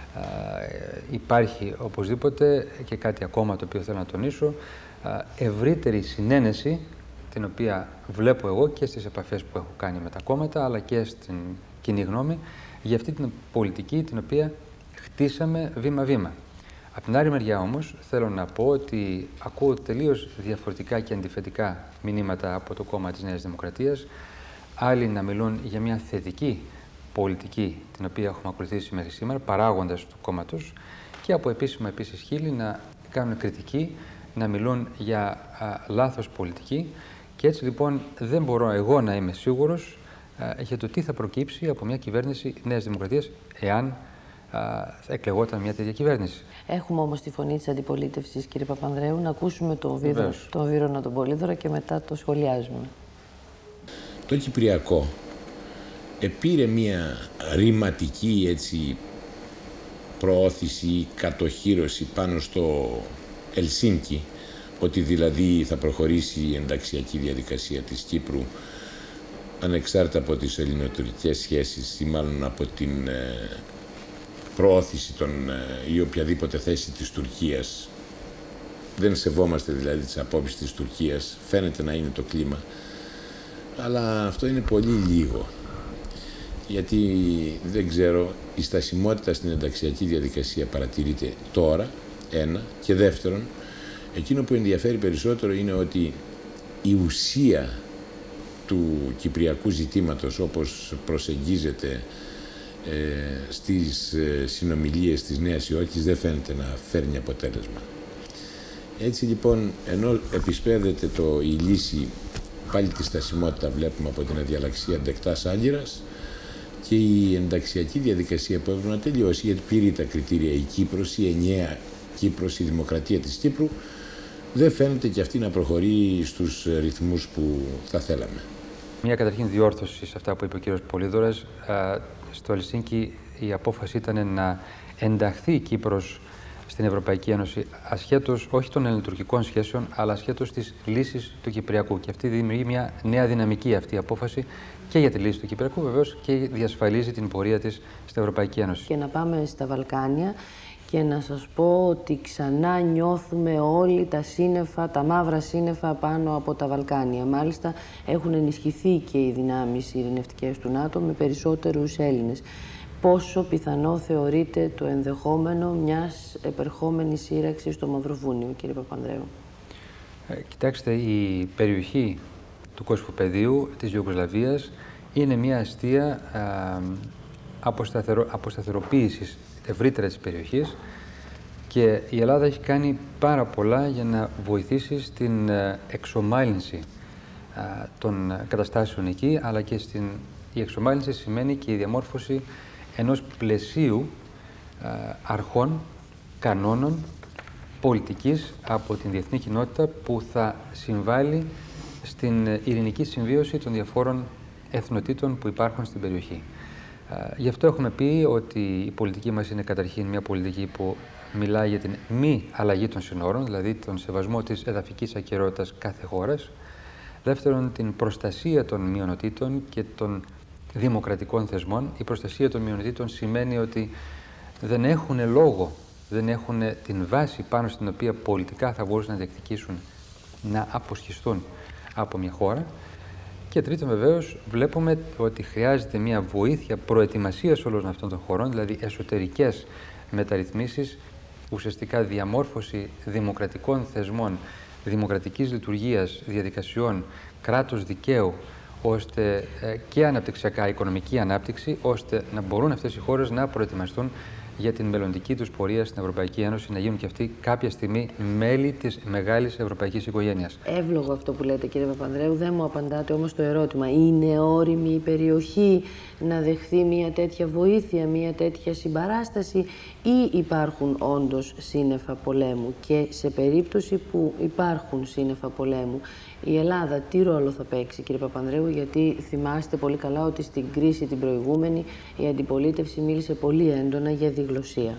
Speaker 2: Ε, υπάρχει οπωσδήποτε και κάτι ακόμα το οποίο θέλω να τονίσω, ε, ευρύτερη συνένεση, την οποία βλέπω εγώ και στις επαφές που έχω κάνει με τα κόμματα, αλλά και στην κοινή γνώμη, για αυτή την πολιτική την οποία χτίσαμε βήμα-βήμα. Από την άλλη μεριά όμως θέλω να πω ότι ακούω τελείως διαφορετικά και αντιφατικά μηνύματα από το κόμμα της Νέας Δημοκρατίας. Άλλοι να μιλούν για μια θετική πολιτική την οποία έχουμε ακολουθήσει μέχρι σήμερα, παράγοντας του κόμματος, και από επίσημα επίσης χείλη να κάνουν κριτική, να μιλούν για α, λάθος πολιτική. Και έτσι λοιπόν δεν μπορώ εγώ να είμαι σίγουρος α, για το τι θα προκύψει από μια κυβέρνηση Νέας Δημοκρατίας εάν α, θα εκλεγόταν μια τέτοια κυβέρνηση.
Speaker 1: Έχουμε όμως τη φωνή της αντιπολίτευσης, κύριε Παπανδρέου, να ακούσουμε τον Βύρο, τον Βύρωνα τον Πολύδωρα και μετά το σχολιάζουμε.
Speaker 5: Το Κυπριακό επήρε μια ρηματική έτσι, προώθηση, κατοχύρωση πάνω στο Ελσίνκι, ότι δηλαδή θα προχωρήσει η ενταξιακή διαδικασία της Κύπρου ανεξάρτητα από τις ελληνοτουρκικές σχέσεις ή μάλλον από την ε, προώθηση των, ε, ή οποιαδήποτε θέση της Τουρκίας. Δεν σεβόμαστε δηλαδή τις απόψεις της Τουρκίας, φαίνεται να είναι το κλίμα, αλλά αυτό είναι πολύ λίγο. Γιατί δεν ξέρω, η στασιμότητα στην ενταξιακή διαδικασία παρατηρείται τώρα, ένα, και δεύτερον, εκείνο που ενδιαφέρει περισσότερο είναι ότι η ουσία του κυπριακού ζητήματος όπως προσεγγίζεται ε, στις ε, συνομιλίες της Νέας Υόρκης δεν φαίνεται να φέρνει αποτέλεσμα. Έτσι λοιπόν, ενώ επισπεύδεται το, η λύση, πάλι τη στασιμότητα βλέπουμε από την αδιαλαξία Ντεκτάς Άγκυρας, και η ενταξιακή διαδικασία που έπρεπε να τελειώσει, γιατί πήρε τα κριτήρια η Κύπρος, η ενιαία Κύπρος, η δημοκρατία της Κύπρου, δεν φαίνεται και αυτή να προχωρεί στους ρυθμούς που θα θέλαμε.
Speaker 2: Μια καταρχήν διόρθωση σε αυτά που είπε ο κύριος Πολύδωρας. Στο Ελσίνκι η απόφαση ήταν να ενταχθεί η Κύπρος στην Ευρωπαϊκή Ένωση ασχέτως όχι των ελληνοτουρκικών σχέσεων, αλλά ασχέτως της λύσης του Κυπριακού. Και αυτή δημιουργεί μια νέα δυναμική αυτή η απόφαση και για τη λύση του Κυπριακού, βεβαίως, και διασφαλίζει την πορεία της στην Ευρωπαϊκή Ένωση.
Speaker 1: Και να πάμε στα Βαλκάνια και να σας πω ότι ξανά νιώθουμε όλοι τα σύννεφα, τα μαύρα σύννεφα πάνω από τα Βαλκάνια. Μάλιστα έχουν ενισχυθεί και οι δυνάμεις ειρηνευτικές του ΝΑΤΟ με περισσότερους Έλληνες. Πόσο πιθανό θεωρείτε το ενδεχόμενο μιας επερχόμενης σύραξης στο Μαυροβούνιο, κύριε Παπανδρέου?
Speaker 2: Ε, κοιτάξτε, η περιοχή του Κωσυφοπεδίου, της Ιουγκοσλαβίας, είναι μια αιστεία αποσταθερο, αποσταθεροποίησης ευρύτερα της περιοχής και η Ελλάδα έχει κάνει πάρα πολλά για να βοηθήσει στην εξομάλυνση α, των καταστάσεων εκεί, αλλά και στην, η εξομάλυνση σημαίνει και η διαμόρφωση ενός πλαισίου α, αρχών, κανόνων, πολιτικής από την διεθνή κοινότητα που θα συμβάλλει στην ειρηνική συμβίωση των διαφόρων εθνοτήτων που υπάρχουν στην περιοχή. Γι' αυτό έχουμε πει ότι η πολιτική μας είναι καταρχήν μια πολιτική που μιλάει για την μη αλλαγή των συνόρων, δηλαδή τον σεβασμό της εδαφικής ακεραιότητας κάθε χώρας. Δεύτερον, την προστασία των μειονοτήτων και των δημοκρατικών θεσμών. Η προστασία των μειονοτήτων σημαίνει ότι δεν έχουν λόγο, δεν έχουν την βάση πάνω στην οποία πολιτικά θα μπορούσαν να διεκδικήσουν να αποσχιστούν από μια χώρα. Και τρίτον, βεβαίως, βλέπουμε ότι χρειάζεται μια βοήθεια προετοιμασίας όλων αυτών των χωρών, δηλαδή εσωτερικές μεταρρυθμίσεις, ουσιαστικά διαμόρφωση δημοκρατικών θεσμών, δημοκρατικής λειτουργίας, διαδικασιών, κράτους δικαίου, ώστε και αναπτυξιακά οικονομική ανάπτυξη, ώστε να μπορούν αυτές οι χώρες να προετοιμαστούν για την μελλοντική τους πορεία στην Ευρωπαϊκή Ένωση, να γίνουν και αυτοί κάποια στιγμή μέλη της μεγάλης ευρωπαϊκής οικογένειας.
Speaker 1: Εύλογο αυτό που λέτε, κύριε Παπανδρέου. Δεν μου απαντάτε όμως το ερώτημα. Είναι όριμη η περιοχή να δεχθεί μια τέτοια βοήθεια, μια τέτοια συμπαράσταση, ή υπάρχουν όντως σύννεφα πολέμου? Και σε περίπτωση που υπάρχουν σύννεφα πολέμου, η Ελλάδα τι ρόλο θα παίξει, κύριε Παπανδρέου? Γιατί θυμάστε πολύ καλά ότι στην κρίση την προηγούμενη η αντιπολίτευση μίλησε πολύ έντονα για διγλωσία.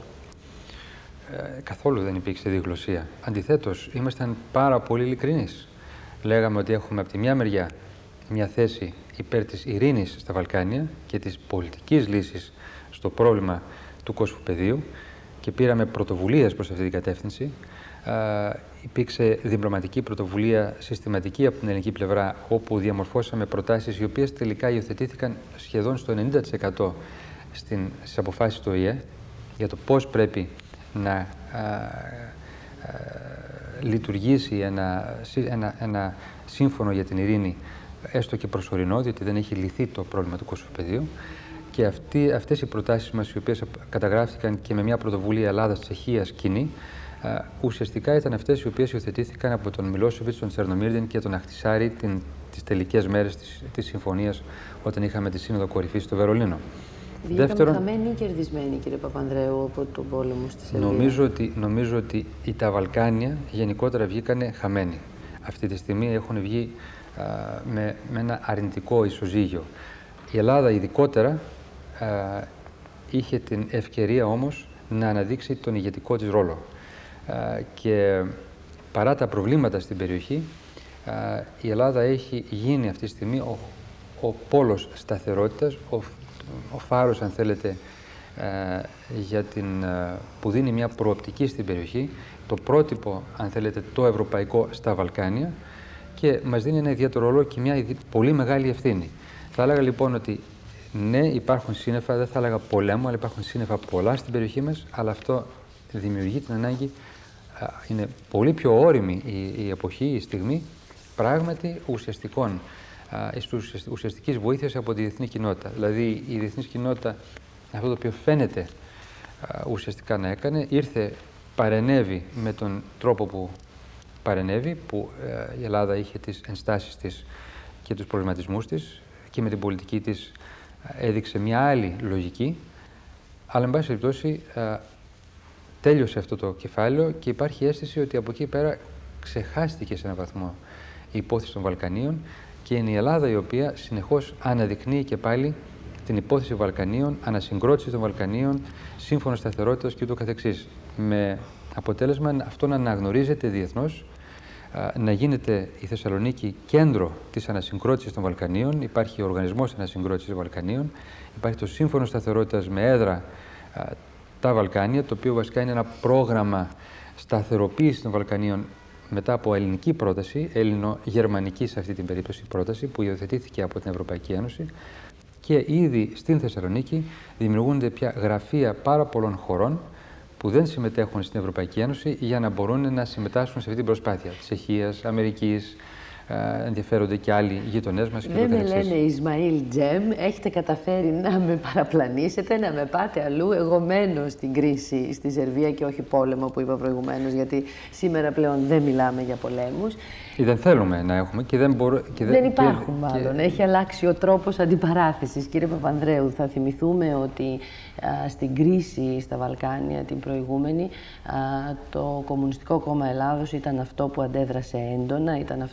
Speaker 2: Ε, καθόλου δεν υπήρξε διγλωσία. Αντιθέτως, ήμασταν πάρα πολύ ειλικρινείς. Λέγαμε ότι έχουμε από τη μια μεριά μια θέση υπέρ της ειρήνης στα Βαλκάνια και της πολιτικής λύσης στο πρόβλημα του Κωσυφοπεδίου και πήραμε πρωτοβουλίες προς αυτή την κατεύθυνση. Uh, υπήρξε διπλωματική πρωτοβουλία συστηματική από την ελληνική πλευρά, όπου διαμορφώσαμε προτάσεις οι οποίες τελικά υιοθετήθηκαν σχεδόν στο ενενήντα τοις εκατό στις αποφάσεις του Ο Η Ε για το πώς πρέπει να uh, uh, λειτουργήσει ένα, ένα, ένα σύμφωνο για την ειρήνη, έστω και προσωρινό, διότι δεν έχει λυθεί το πρόβλημα του Κωσυφοπεδίου. Και αυτοί, αυτές οι προτάσεις μας, οι οποίες καταγράφηκαν και με μια πρωτοβουλία Ελλάδας-Τσεχίας κοινή, Uh, ουσιαστικά ήταν αυτές οι οποίες υιοθετήθηκαν από τον Μιλόσεβιτς, τον Τσερνομίρδιν και τον Αχτισάρη την, τις τελικές μέρες της, της συμφωνίας, όταν είχαμε τη Σύνοδο Κορυφής στο Βερολίνο.
Speaker 1: Βγήκαμε Δεύτερον, χαμένοι ή κερδισμένοι, κύριε Παπανδρέου, από τον πόλεμο στη Σερβία?
Speaker 2: Νομίζω ότι, νομίζω ότι οι τα Βαλκάνια γενικότερα βγήκανε χαμένοι. Αυτή τη στιγμή έχουν βγει uh, με, με ένα αρνητικό ισοζύγιο. Η Ελλάδα ειδικότερα uh, είχε την ευκαιρία όμως να αναδείξει τον ηγετικό της ρόλο. Και παρά τα προβλήματα στην περιοχή, η Ελλάδα έχει γίνει αυτή τη στιγμή ο, ο πόλος σταθερότητας, ο, ο φάρος, αν θέλετε, για την, που δίνει μια προοπτική στην περιοχή, το πρότυπο, αν θέλετε, το ευρωπαϊκό στα Βαλκάνια, και μας δίνει ένα ιδιαίτερο ρόλο και μια πολύ μεγάλη ευθύνη. Θα έλεγα λοιπόν ότι ναι, υπάρχουν σύννεφα, δεν θα έλεγα πολέμου, αλλά υπάρχουν σύννεφα πολλά στην περιοχή μας, αλλά αυτό δημιουργεί την ανάγκη, είναι πολύ πιο όριμη η, η εποχή, η στιγμή, πράγματι ουσιαστικών, ουσιαστικής βοήθειας από τη διεθνή κοινότητα. Δηλαδή, η διεθνής κοινότητα, αυτό το οποίο φαίνεται ουσιαστικά να έκανε, ήρθε, παρενέβη με τον τρόπο που παρενέβη, που η Ελλάδα είχε τις ενστάσεις της και τους προβληματισμούς της, και με την πολιτική της έδειξε μια άλλη λογική, αλλά, εν πάση περιπτώσει, τέλειωσε αυτό το κεφάλαιο και υπάρχει αίσθηση ότι από εκεί πέρα ξεχάστηκε σε έναν βαθμό η υπόθεση των Βαλκανίων, και είναι η Ελλάδα η οποία συνεχώς αναδεικνύει και πάλι την υπόθεση Βαλκανίων, ανασυγκρότηση των Βαλκανίων, σύμφωνο σταθερότητας και ούτω καθεξής. Με αποτέλεσμα αυτό να αναγνωρίζεται διεθνώς, να γίνεται η Θεσσαλονίκη κέντρο της ανασυγκρότησης των Βαλκανίων. Υπάρχει ο Οργανισμός Ανασυγκρότησης των Βαλκανίων, υπάρχει το Σύμφωνο Σταθερότητας με έδρα τα Βαλκάνια, το οποίο βασικά είναι ένα πρόγραμμα σταθεροποίησης των Βαλκανίων μετά από ελληνική πρόταση, ελληνο-γερμανική σε αυτή την περίπτωση πρόταση, που υιοθετήθηκε από την Ευρωπαϊκή Ένωση, και ήδη στην Θεσσαλονίκη δημιουργούνται πια γραφεία πάρα πολλών χωρών που δεν συμμετέχουν στην Ευρωπαϊκή Ένωση για να μπορούν να συμμετάσχουν σε αυτή την προσπάθεια. Τσεχίας, Αμερικής, ενδιαφέρονται και άλλοι γειτονές μας.
Speaker 1: Δεν με λένε Ισμαήλ Τζέμ, έχετε καταφέρει να με παραπλανήσετε, να με πάτε αλλού. Εγώ μένω στην κρίση στη Σερβία και όχι πόλεμο, που είπα προηγουμένως, γιατί σήμερα πλέον δεν μιλάμε για πολέμους.
Speaker 2: Ή δεν θέλουμε να έχουμε και δεν μπορούμε.
Speaker 1: Δεν, δεν υπάρχουν και, μάλλον. Και... Έχει αλλάξει ο τρόπος αντιπαράθεσης. Κύριε Παπανδρέου, θα θυμηθούμε ότι α, στην κρίση στα Βαλκάνια την προηγούμενη, α, το Κομμουνιστικό Κόμμα Ελλάδος ήταν αυτό που αντέδρασε έντονα, ήταν αυτό που διαμορφώθηκε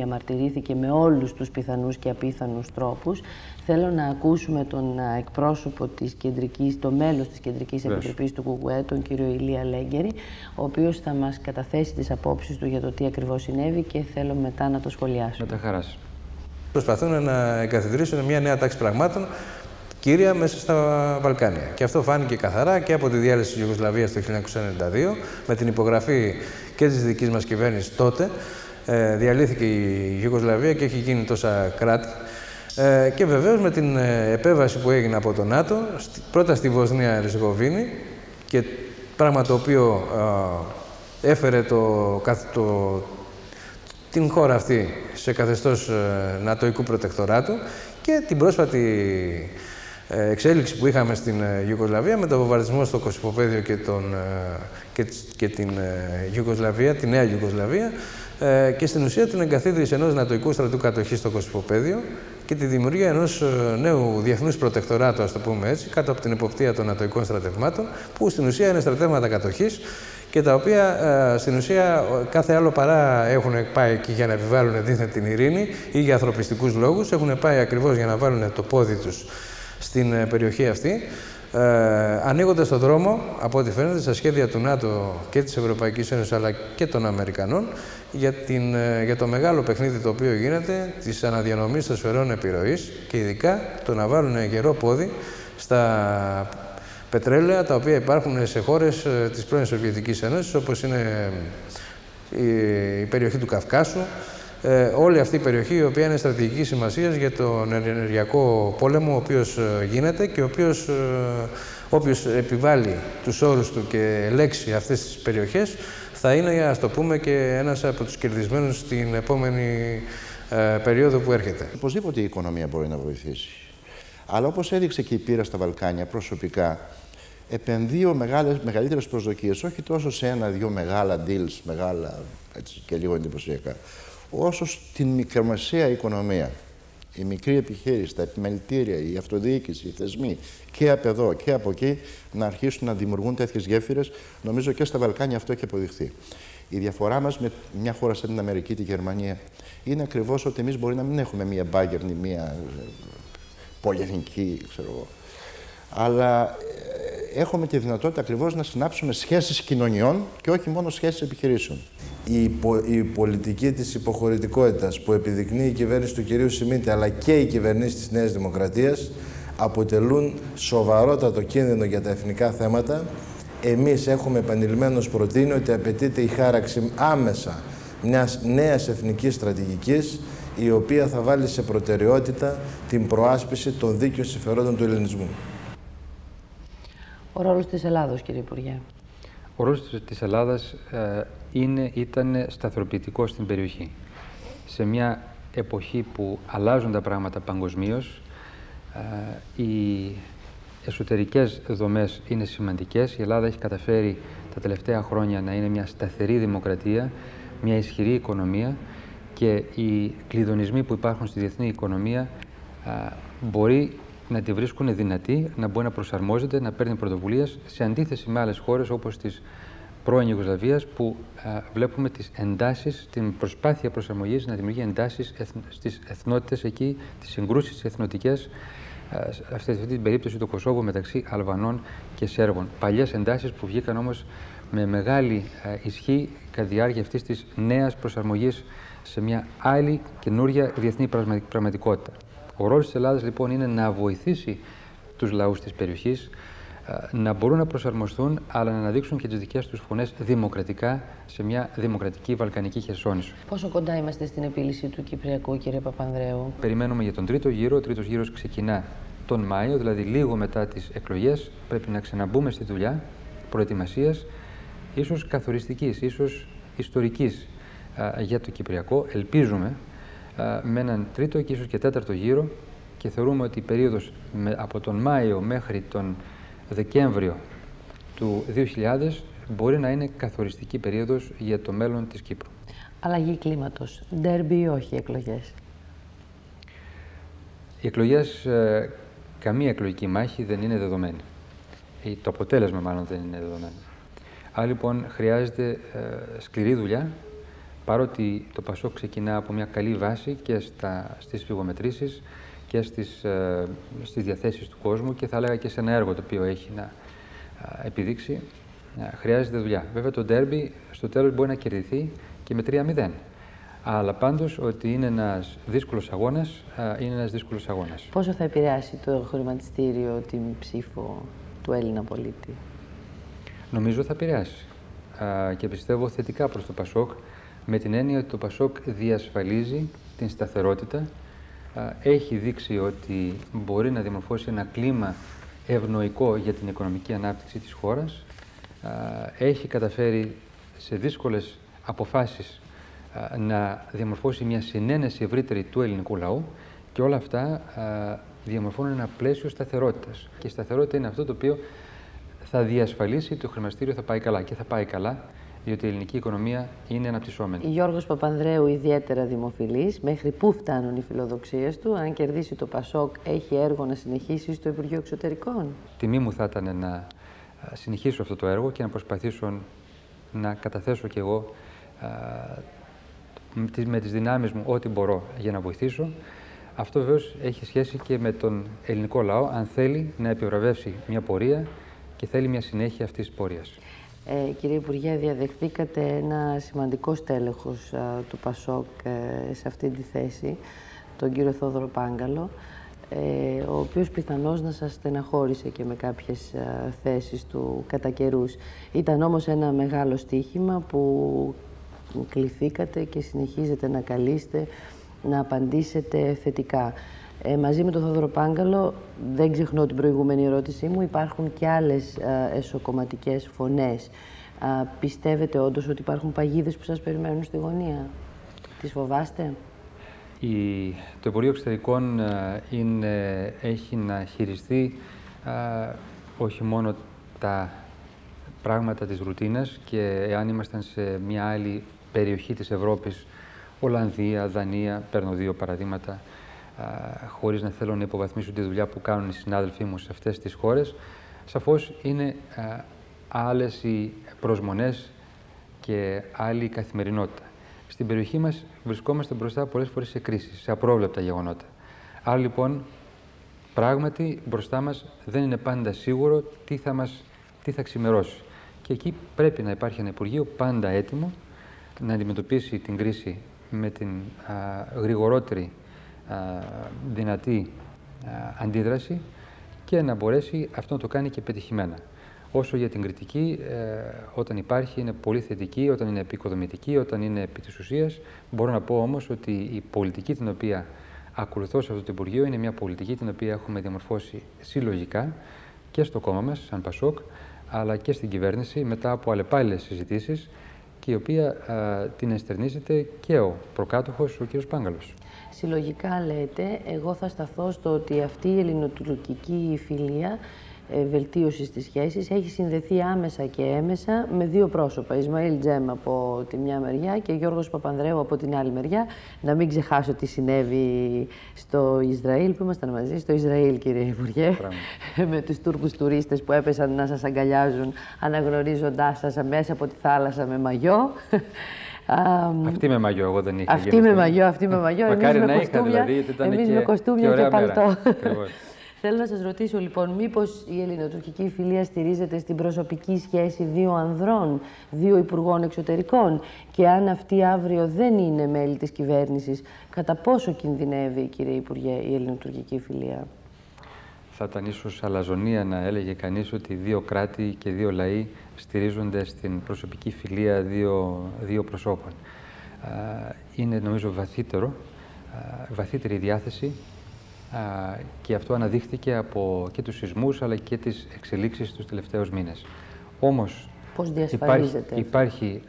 Speaker 1: διαμαρτυρήθηκε με όλους τους πιθανούς και απίθανους τρόπους. Θέλω να ακούσουμε τον εκπρόσωπο της κεντρικής, το μέλος της Κεντρικής Επιτροπής του ΚΚΕ, τον κύριο Ηλία Λέγκερη, ο οποίος θα μας καταθέσει τις απόψεις του για το τι ακριβώς συνέβη και θέλω μετά να το σχολιάσουμε.
Speaker 2: Με τα χαράς.
Speaker 6: Προσπαθούν να εγκαθιδρύσουν μια νέα τάξη πραγμάτων κύρια μέσα στα Βαλκάνια. Και αυτό φάνηκε καθαρά και από τη διάλυση της Ιουγκοσλαβίας το χίλια εννιακόσια ενενήντα δύο, με την υπογραφή και της δικής μας κυβέρνησης τότε. Ε, διαλύθηκε η Ιουγκοσλαβία και έχει γίνει τόσα κράτη. Ε, και βεβαίως με την επέμβαση που έγινε από το ΝΑΤΟ, πρώτα στη Βοσνία Ερζεγοβίνη, και πράγμα το οποίο ε, έφερε το, το, την χώρα αυτή σε καθεστώς ε, νατοϊκού προτεκτοράτου, και την πρόσφατη ε, εξέλιξη που είχαμε στην ε, Ιουγκοσλαβία με τον βομβαρδισμό στο Κωσυφοπαίδιο και, τον, ε, και, και την ε, Ιουγκοσλαβία, τη νέα Ιουγκοσλαβία, ε, και στην ουσία την εγκαθίδρυση ενός νατοϊκού στρατού κατοχής στο Κωσυφοπαίδιο και τη δημιουργία ενός νέου διεθνούς προτεκτοράτου, ας το πούμε έτσι, κάτω από την εποπτεία των νατοϊκών στρατευμάτων, που στην ουσία είναι στρατεύματα κατοχής και τα οποία ε, στην ουσία κάθε άλλο παρά έχουν πάει εκεί για να επιβάλλουν δίθεν την ειρήνη ή για ανθρωπιστικούς λόγους, έχουν πάει ακριβώς για να βάλουν το πόδι τους στην ε, περιοχή αυτή, ε, ανοίγοντας το δρόμο, από ό,τι φαίνεται, στα σχέδια του ΝΑΤΟ και της Ευρωπαϊκής Ένωσης αλλά και των Αμερικανών, για, την, για το μεγάλο παιχνίδι το οποίο γίνεται της αναδιανομής των σφαιρών επιρροής και ειδικά το να βάλουν γερό πόδι στα πετρέλαια τα οποία υπάρχουν σε χώρες της πρώην Σοβιετικής Ένωσης, όπως είναι η περιοχή του Καυκάσου, ε, όλη αυτή η περιοχή η οποία είναι στρατηγικής σημασίας για τον ενεργειακό πόλεμο ο οποίος γίνεται και ο οποίος, όποιος επιβάλλει τους όρους του και ελέγξει αυτές τις περιοχές θα είναι, ας το πούμε, και ένας από τους κερδισμένους στην επόμενη ε, περίοδο που έρχεται.
Speaker 7: Οπωσδήποτε η οικονομία μπορεί να βοηθήσει. Αλλά όπως έδειξε και η πείρα στα Βαλκάνια προσωπικά, επενδύω μεγάλες, μεγαλύτερες προσδοκίες, όχι τόσο σε ένα-δυο μεγάλα deals, μεγάλα έτσι, και λίγο εντυπωσιακά, όσο στην μικρομεσαία οικονομία. Η μικρή επιχείρηση, τα επιμελητήρια, η αυτοδιοίκηση, οι θεσμοί και από εδώ και από εκεί να αρχίσουν να δημιουργούν τέτοιες γέφυρες. Νομίζω και στα Βαλκάνια αυτό έχει αποδειχθεί. Η διαφορά μας με μια χώρα σαν την Αμερική, τη Γερμανία, είναι ακριβώς ότι εμείς μπορεί να μην έχουμε μια μπάγκερνη, μια πολυεθνική, ξέρω εγώ. Αλλά έχουμε τη δυνατότητα ακριβώς να συνάψουμε σχέσεις κοινωνιών και όχι μόνο σχέσεις επιχειρήσεων.
Speaker 8: Η, υπο, η πολιτική της υποχωρητικότητας που επιδεικνύει η κυβέρνηση του κυρίου Σιμίτη αλλά και η κυβερνήση της Νέας Δημοκρατίας αποτελούν σοβαρότατο κίνδυνο για τα εθνικά θέματα. Εμείς έχουμε επανειλημμένως προτείνει ότι απαιτείται η χάραξη άμεσα μιας νέας εθνικής στρατηγικής, η οποία θα βάλει σε προτεραιότητα την προάσπιση των δίκαιων συμφερόντων του ελληνισμού.
Speaker 1: Ο ρόλος της Ελλάδος, κύριε Υπουργέ.
Speaker 2: Ο ρόλος της Ελλάδας ε, είναι, ήταν σταθεροποιητικός στην περιοχή. Σε μια εποχή που αλλάζουν τα πράγματα παγκοσμίως, ε, οι εσωτερικές δομές είναι σημαντικές. Η Ελλάδα έχει καταφέρει τα τελευταία χρόνια να είναι μια σταθερή δημοκρατία, μια ισχυρή οικονομία και οι κλειδονισμοί που υπάρχουν στη διεθνή οικονομία ε, μπορεί να τη βρίσκουν δυνατή, να μπορεί να προσαρμόζεται, να παίρνει πρωτοβουλίες, σε αντίθεση με άλλες χώρες όπως της πρώην Ιουγκοσλαβίας, που α, βλέπουμε τις εντάσεις, την προσπάθεια προσαρμογής να δημιουργεί εντάσεις εθ, στις εθνότητες εκεί, τις συγκρούσεις εθνοτικές, α, σε αυτή την περίπτωση του Κωσόβου μεταξύ Αλβανών και Σέρβων. Παλιές εντάσεις που βγήκαν όμως με μεγάλη α, ισχύ κατά τη διάρκεια αυτής της νέας προσαρμογής σε μια άλλη καινούρια διεθνή πραγματικότητα. Ο ρόλος της Ελλάδας λοιπόν είναι να βοηθήσει τους λαούς της περιοχής να μπορούν να προσαρμοστούν, αλλά να αναδείξουν και τις δικές τους φωνές δημοκρατικά σε μια δημοκρατική βαλκανική χερσόνησο.
Speaker 1: Πόσο κοντά είμαστε στην επίλυση του Κυπριακού, κύριε Παπανδρέου?
Speaker 2: Περιμένουμε για τον τρίτο γύρο. Ο τρίτος γύρος ξεκινά τον Μάιο, δηλαδή λίγο μετά τις εκλογές. Πρέπει να ξαναμπούμε στη δουλειά προετοιμασίας, ίσως καθοριστικής, ίσως ιστορικής α, για το Κυπριακό. Ελπίζουμε α, με έναν τρίτο και ίσως και τέταρτο γύρο, και θεωρούμε ότι η περίοδος με, από τον Μάιο μέχρι τον Δεκέμβριο του δύο χιλιάδες μπορεί να είναι καθοριστική περίοδος για το μέλλον της Κύπρου.
Speaker 1: Αλλαγή κλίματος. Ντέρμπι ή όχι εκλογές?
Speaker 2: Οι εκλογές, ε, καμία εκλογική μάχη δεν είναι δεδομένη. Ε, το αποτέλεσμα μάλλον δεν είναι δεδομένο. Άρα λοιπόν χρειάζεται ε, σκληρή δουλειά, παρότι το Πασόκ ξεκινά από μια καλή βάση και στα, στις φυγομετρήσεις και στις, ε, στις διαθέσεις του κόσμου και θα έλεγα και σε ένα έργο το οποίο έχει να ε, επιδείξει, ε, χρειάζεται δουλειά. Βέβαια το ντέρμπι στο τέλος μπορεί να κερδιθεί και με τρία μηδέν. Αλλά πάντως ότι είναι ένας δύσκολος αγώνας, ε, είναι ένας δύσκολος αγώνας.
Speaker 1: Πόσο θα επηρεάσει το χρηματιστήριο την ψήφο του Έλληνα πολίτη?
Speaker 2: Νομίζω θα επηρεάσει ε, και πιστεύω θετικά προς το Πασόκ, με την έννοια ότι το Πασόκ διασφαλίζει την σταθερότητα, έχει δείξει ότι μπορεί να δημορφώσει ένα κλίμα ευνοϊκό για την οικονομική ανάπτυξη της χώρας, έχει καταφέρει σε δύσκολες αποφάσεις να διαμορφώσει μια συνένεση ευρύτερη του ελληνικού λαού και όλα αυτά διαμορφώνουν ένα πλαίσιο σταθερότητας. Και η σταθερότητα είναι αυτό το οποίο θα διασφαλίσει ότι το χρηματιστήριο θα πάει καλά και θα πάει καλά, διότι η ελληνική οικονομία είναι αναπτυσσόμενη.
Speaker 1: Γιώργος Παπανδρέου ιδιαίτερα δημοφιλής. Μέχρι πού φτάνουν οι φιλοδοξίες του? Αν κερδίσει το Πασόκ, έχει έργο να συνεχίσει στο Υπουργείο Εξωτερικών?
Speaker 2: Τιμή μου θα ήταν να συνεχίσω αυτό το έργο και να προσπαθήσω να καταθέσω κι εγώ α, με τις δυνάμεις μου ό,τι μπορώ για να βοηθήσω. Αυτό βεβαίως έχει σχέση και με τον ελληνικό λαό, αν θέλει να επιβραβεύσει μια πορεία και θέλει μια συνέχεια αυτής της πορείας.
Speaker 1: Ε, κύριε Υπουργέ, διαδεχθήκατε ένα σημαντικό στέλεχος α, του Πασόκ ε, σε αυτή τη θέση, τον κύριο Θόδωρο Πάγκαλο, ε, ο οποίος πιθανώς να σας στεναχώρησε και με κάποιες α, θέσεις του κατά καιρούς. Ήταν όμως ένα μεγάλο στοίχημα που κληθήκατε και συνεχίζετε να καλείστε, να απαντήσετε θετικά. Ε, μαζί με τον Θόδωρο Πάγκαλο, δεν ξεχνώ την προηγούμενη ερώτησή μου, υπάρχουν και άλλες α, εσωκομματικές φωνές. Α, πιστεύετε όντως ότι υπάρχουν παγίδες που σας περιμένουν στη γωνία? Τις φοβάστε?
Speaker 2: Η, το Υπουργείο Εξωτερικών α, είναι, έχει να χειριστεί α, όχι μόνο τα πράγματα της ρουτίνας και εάν ήμασταν σε μια άλλη περιοχή της Ευρώπης, Ολλανδία, Δανία, παίρνω δύο παραδείγματα, Uh, χωρίς να θέλω να υποβαθμίσω τη δουλειά που κάνουν οι συνάδελφοί μου σε αυτές τις χώρες, σαφώς είναι uh, άλλες οι προσμονές και άλλη η καθημερινότητα. Στην περιοχή μας βρισκόμαστε μπροστά πολλές φορές σε κρίσεις, σε απρόβλεπτα γεγονότα. Άρα λοιπόν, πράγματι μπροστά μας δεν είναι πάντα σίγουρο τι θα, μας, τι θα ξημερώσει. Και εκεί πρέπει να υπάρχει ένα Υπουργείο πάντα έτοιμο να αντιμετωπίσει την κρίση με την uh, γρηγορότερη δυνατή αντίδραση και να μπορέσει αυτό να το κάνει και πετυχημένα. Όσο για την κριτική, όταν υπάρχει είναι πολύ θετική, όταν είναι επικοδομητική, όταν είναι επί της ουσίας. Μπορώ να πω όμως ότι η πολιτική την οποία ακολουθώ σε αυτό το Υπουργείο είναι μια πολιτική την οποία έχουμε διαμορφώσει συλλογικά και στο κόμμα μας, σαν Πασόκ, αλλά και στην κυβέρνηση μετά από αλλεπάλληλες συζητήσεις και η οποία α, την εστερνίζεται και ο προκάτοχος, ο κ. Πάγκαλος.
Speaker 1: Συλλογικά λέτε, εγώ θα σταθώ στο ότι αυτή η ελληνοτουρκική φιλία ε, βελτίωση στις σχέσεις έχει συνδεθεί άμεσα και έμεσα με δύο πρόσωπα. Ισμαήλ Τζέμ από τη μια μεριά και Γιώργος Παπανδρέου από την άλλη μεριά. Να μην ξεχάσω τι συνέβη στο Ισραήλ, που ήμασταν μαζί, στο Ισραήλ, κύριε Υπουργέ, με τους Τούρκους τουρίστες που έπεσαν να σας αγκαλιάζουν αναγνωρίζοντάς σας μέσα από τη θάλασσα με μαγιό.
Speaker 2: Αυτή με μαγιό, εγώ δεν είχα.
Speaker 1: Αυτή με μαγιό, αυτή με μαγιό.
Speaker 2: Μακάρι
Speaker 1: εμείς
Speaker 2: να
Speaker 1: με
Speaker 2: είχα,
Speaker 1: κοστούμια,
Speaker 2: δηλαδή, ήταν
Speaker 1: εμείς
Speaker 2: και,
Speaker 1: με κοστούμια
Speaker 2: και,
Speaker 1: και παλτό.
Speaker 2: Θέλω
Speaker 1: να σας ρωτήσω λοιπόν, μήπως η ελληνοτουρκική φιλία στηρίζεται στην προσωπική σχέση δύο ανδρών, δύο υπουργών εξωτερικών, και αν αυτοί αύριο δεν είναι μέλη της κυβέρνησης, κατά πόσο κινδυνεύει, κύριε Υπουργέ, η ελληνοτουρκική φιλία?
Speaker 2: Θα ήταν ίσως αλαζονία να έλεγε κανείς ότι δύο κράτη και δύο λαοί στηρίζονται στην προσωπική φιλία δύο, δύο προσώπων. Είναι νομίζω βαθύτερο, βαθύτερη διάθεση και αυτό αναδείχθηκε από και τους σεισμούς αλλά και τις εξελίξεις τους τελευταίους μήνες. Όμως
Speaker 1: πώς διασφαλίζεται?
Speaker 2: Υπάρχει, υπάρχει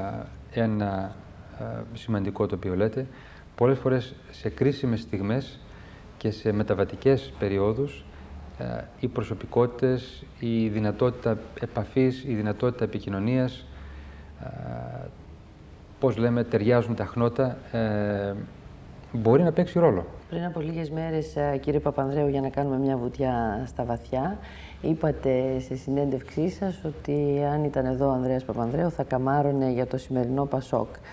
Speaker 2: ένα σημαντικό το οποίο λέτε. Πολλές φορές σε κρίσιμες στιγμές και σε μεταβατικές περιόδους οι προσωπικότητες, η δυνατότητα επαφής, η δυνατότητα επικοινωνίας, πώς λέμε, ταιριάζουν τα χνότα, μπορεί να παίξει ρόλο.
Speaker 1: Πριν από λίγες μέρες, κύριε Παπανδρέου, για να κάνουμε μια βουτιά στα βαθιά, είπατε σε συνέντευξή σας ότι αν ήταν εδώ ο Ανδρέας Παπανδρέου θα καμάρωνε για το σημερινό Πασόκ.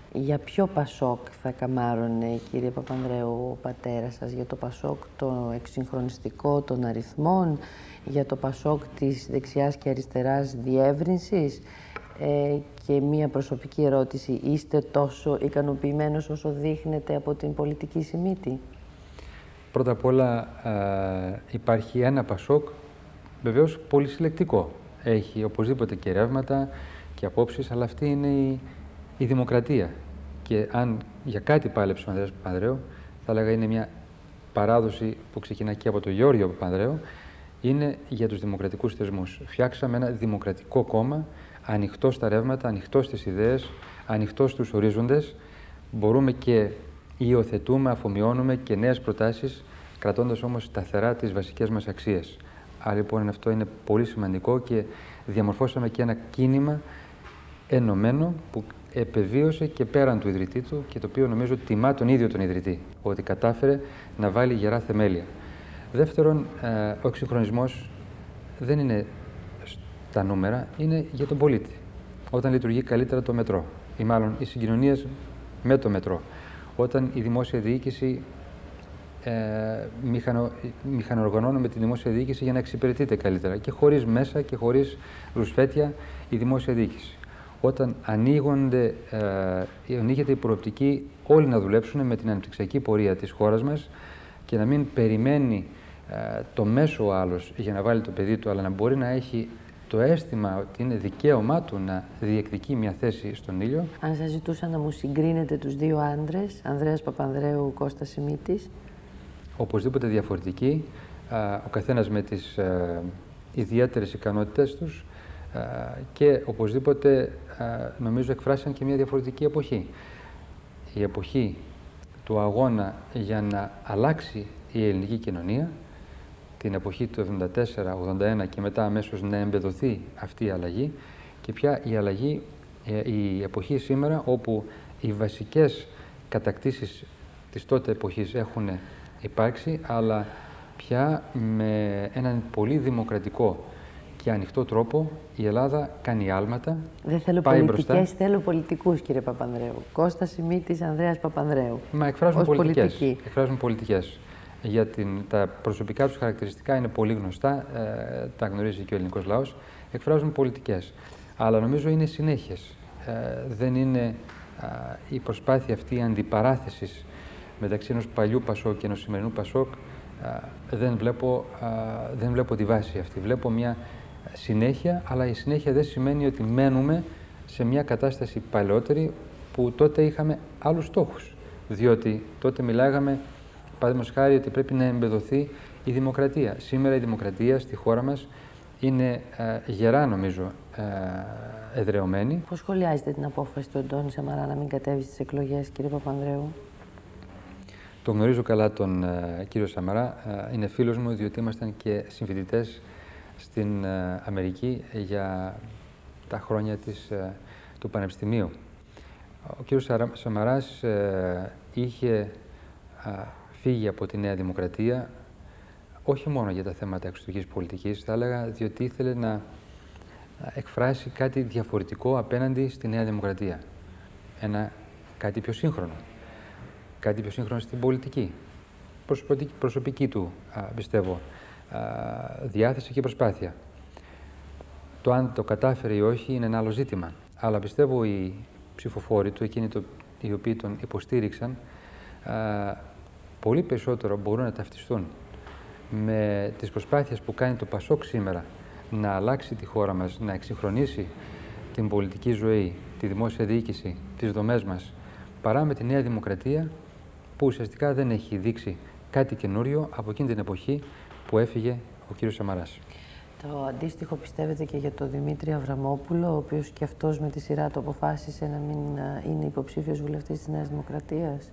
Speaker 1: Για ποιο Πασόκ θα καμάρωνε, κύριε Παπανδρέου, ο πατέρας σας? Για το Πασόκ το εξυγχρονιστικό των αριθμών, για το Πασόκ της δεξιάς και αριστεράς διεύρυνσης? Ε, και μία προσωπική ερώτηση, είστε τόσο ικανοποιημένος όσο δείχνετε από την πολιτική σημίτη?
Speaker 2: Πρώτα απ' όλα ε, υπάρχει ένα Πασόκ, βεβαίως πολυσυλλεκτικό. Έχει οπωσδήποτε και ρεύματα και απόψεις, αλλά αυτή είναι η, η δημοκρατία. Και αν για κάτι πάλεψε ο Ανδρέας Παπανδρέου, θα έλεγα είναι μια παράδοση που ξεκινά και από τον Γιώργο Παπανδρέου, είναι για τους δημοκρατικούς θεσμούς. Φτιάξαμε ένα δημοκρατικό κόμμα, ανοιχτό στα ρεύματα, ανοιχτό στις ιδέες, ανοιχτό στους ορίζοντες. Μπορούμε και υιοθετούμε, αφομοιώνουμε και νέες προτάσεις, κρατώντας όμως σταθερά τις βασικές μας αξίες. Άρα λοιπόν αυτό είναι πολύ σημαντικό και διαμορφώσαμε και ένα κίνημα ενωμένο που επεβίωσε και πέραν του ιδρυτή του και το οποίο νομίζω τιμά τον ίδιο τον ιδρυτή, ότι κατάφερε να βάλει γερά θεμέλια. Δεύτερον, ο εξυγχρονισμός δεν είναι στα νούμερα, είναι για τον πολίτη. Όταν λειτουργεί καλύτερα το μετρό, ή μάλλον οι συγκοινωνίες με το μετρό, όταν η δημόσια διοίκηση ε, μηχανο, μηχανοργανώνουμε τη δημόσια διοίκηση για να εξυπηρετείται καλύτερα και χωρίς μέσα και χωρίς ρουσφέτια η δημόσια διοίκηση. Όταν ανοίγονται, ε, ανοίγεται η προοπτική όλοι να δουλέψουν με την αναπτυξιακή πορεία της χώρας μας και να μην περιμένει ε, το μέσο ο άλλος για να βάλει το παιδί του, αλλά να μπορεί να έχει το αίσθημα ότι είναι δικαίωμά του να διεκδικεί μια θέση στον ήλιο.
Speaker 1: Αν σας ζητούσα να μου συγκρίνετε τους δύο άντρες, Ανδρέας Παπανδρέου, Κώστας Σιμίτης.
Speaker 2: Οπωσδήποτε διαφορετικοί, ο καθένας με τις ε, ιδιαίτερες ικανότητες τους ε, και οπωσδήποτε ε, νομίζω εκφράσαν και μια διαφορετική εποχή. Η εποχή του αγώνα για να αλλάξει η ελληνική κοινωνία, την εποχή του εβδομήντα τέσσερα ογδόντα ένα και μετά αμέσως να εμπεδοθεί αυτή η αλλαγή και πια η αλλαγή, η εποχή σήμερα όπου οι βασικές κατακτήσεις της τότε εποχής έχουν υπάρξει, αλλά πια με έναν πολύ δημοκρατικό και ανοιχτό τρόπο η Ελλάδα κάνει άλματα.
Speaker 1: Δεν θέλω πολιτικές, θέλω πολιτικούς, κύριε Παπανδρέου. Κώστας Σιμίτης, Ανδρέας Παπανδρέου.
Speaker 2: Μα εκφράζουν πολιτικές. Εκφράζουν πολιτικές. Για την, τα προσωπικά τους χαρακτηριστικά είναι πολύ γνωστά, ε, τα γνωρίζει και ο ελληνικός λαός, εκφράζουν πολιτικές. Αλλά νομίζω είναι συνέχειες. Ε, δεν είναι ε, η προσπάθεια αυτή αντιπαράθεσης μεταξύ ενός παλιού Πασόκ και ενός σημερινού Πασόκ, ε, δεν, βλέπω, ε, δεν βλέπω τη βάση αυτή. Βλέπω μια συνέχεια, αλλά η συνέχεια δεν σημαίνει ότι μένουμε σε μια κατάσταση παλαιότερη που τότε είχαμε άλλους στόχους. Διότι τότε μιλάγαμε, παραδείγματος χάρη, ότι πρέπει να εμπεδοθεί η δημοκρατία. Σήμερα η δημοκρατία στη χώρα μας είναι ε, γερά, νομίζω, ε, εδραιωμένη.
Speaker 1: Πώς σχολιάζετε την απόφαση του Αντώνη Σαμαρά να μην κατέβει στις εκλογές, κύριε Παπανδρέου?
Speaker 2: Το γνωρίζω καλά τον ε, κύριο Σαμαρά. Ε, είναι φίλος μου, διότι ήμασταν και συμφοιτητές στην ε, Αμερική για τα χρόνια της, ε, του Πανεπιστημίου. Ο κύριος Σαμαράς ε, είχε ε, φύγει από τη Νέα Δημοκρατία, όχι μόνο για τα θέματα εξωτερικής πολιτικής, θα έλεγα, διότι ήθελε να εκφράσει κάτι διαφορετικό απέναντι στη Νέα Δημοκρατία. Ένα, κάτι πιο σύγχρονο. Κάτι πιο σύγχρονο στην πολιτική. Προσωπική, προσωπική του, α, πιστεύω, α, διάθεση και προσπάθεια. Το αν το κατάφερε ή όχι είναι ένα άλλο ζήτημα. Αλλά πιστεύω οι ψηφοφόροι του, εκείνοι το, οι οποίοι τον υποστήριξαν, α, πολύ περισσότερο μπορούν να ταυτιστούν με τις προσπάθειες που κάνει το Πασόκ σήμερα να αλλάξει τη χώρα μας, να εξυγχρονίσει την πολιτική ζωή, τη δημόσια διοίκηση, τις δομές μας, παρά με τη Νέα Δημοκρατία που ουσιαστικά δεν έχει δείξει κάτι καινούριο από εκείνη την εποχή που έφυγε ο κύριος Σαμαράς.
Speaker 1: Το αντίστοιχο πιστεύετε και για τον Δημήτρη Αβραμόπουλο, ο οποίος και αυτός με τη σειρά του αποφάσισε να μην είναι υποψήφιος βουλευτής της Νέας Δημοκρατίας?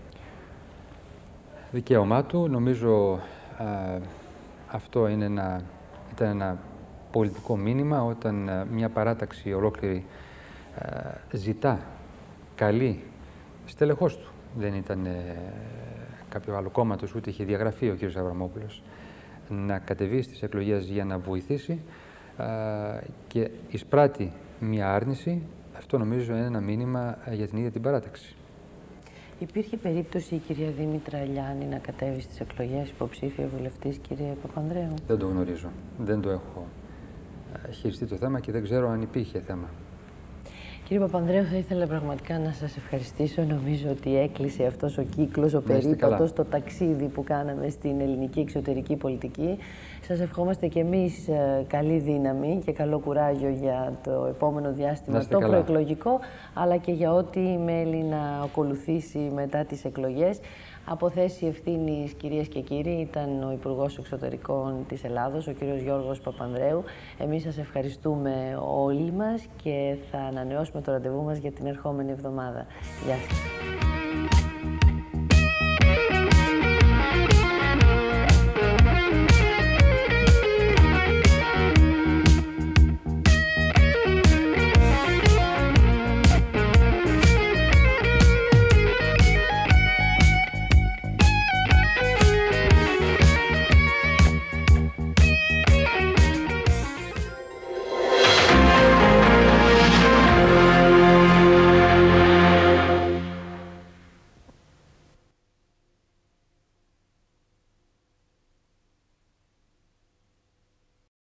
Speaker 2: Δικαίωμά του. Νομίζω α, αυτό είναι ένα, ήταν ένα πολιτικό μήνυμα όταν α, μια παράταξη ολόκληρη α, ζητά, καλή, στελεχός του. Δεν ήταν ε, κάποιο άλλο κόμματος, ούτε είχε διαγραφεί ο κ. Αβραμόπουλος, να κατεβεί στις εκλογές για να βοηθήσει α, και εισπράττει μια άρνηση αυτό νομίζω είναι ένα μήνυμα για την ίδια την παράταξη.
Speaker 1: Υπήρχε περίπτωση η κυρία Δήμητρα Ελιάνη να κατέβει στις εκλογές υποψήφια βουλευτής, κύριε Παπανδρέου?
Speaker 2: Δεν το γνωρίζω. Δεν το έχω χειριστεί το θέμα και δεν ξέρω αν υπήρχε θέμα.
Speaker 1: Κύριε Παπανδρέου, θα ήθελα πραγματικά να σας ευχαριστήσω. Νομίζω ότι έκλεισε αυτός ο κύκλος, ο περίπατος, το ταξίδι που κάναμε στην ελληνική εξωτερική πολιτική. Σας ευχόμαστε κι εμείς καλή δύναμη και καλό κουράγιο για το επόμενο διάστημα, το καλά. προεκλογικό, αλλά και για ό,τι μέλη να ακολουθήσει μετά τις εκλογές. Από θέση ευθύνης, κυρίες και κύριοι, ήταν ο Υπουργός Εξωτερικών της Ελλάδος, ο κύριος Γιώργος Παπανδρέου. Εμείς σας ευχαριστούμε όλοι μας και θα ανανεώσουμε το ραντεβού μας για την ερχόμενη εβδομάδα. Γεια σας.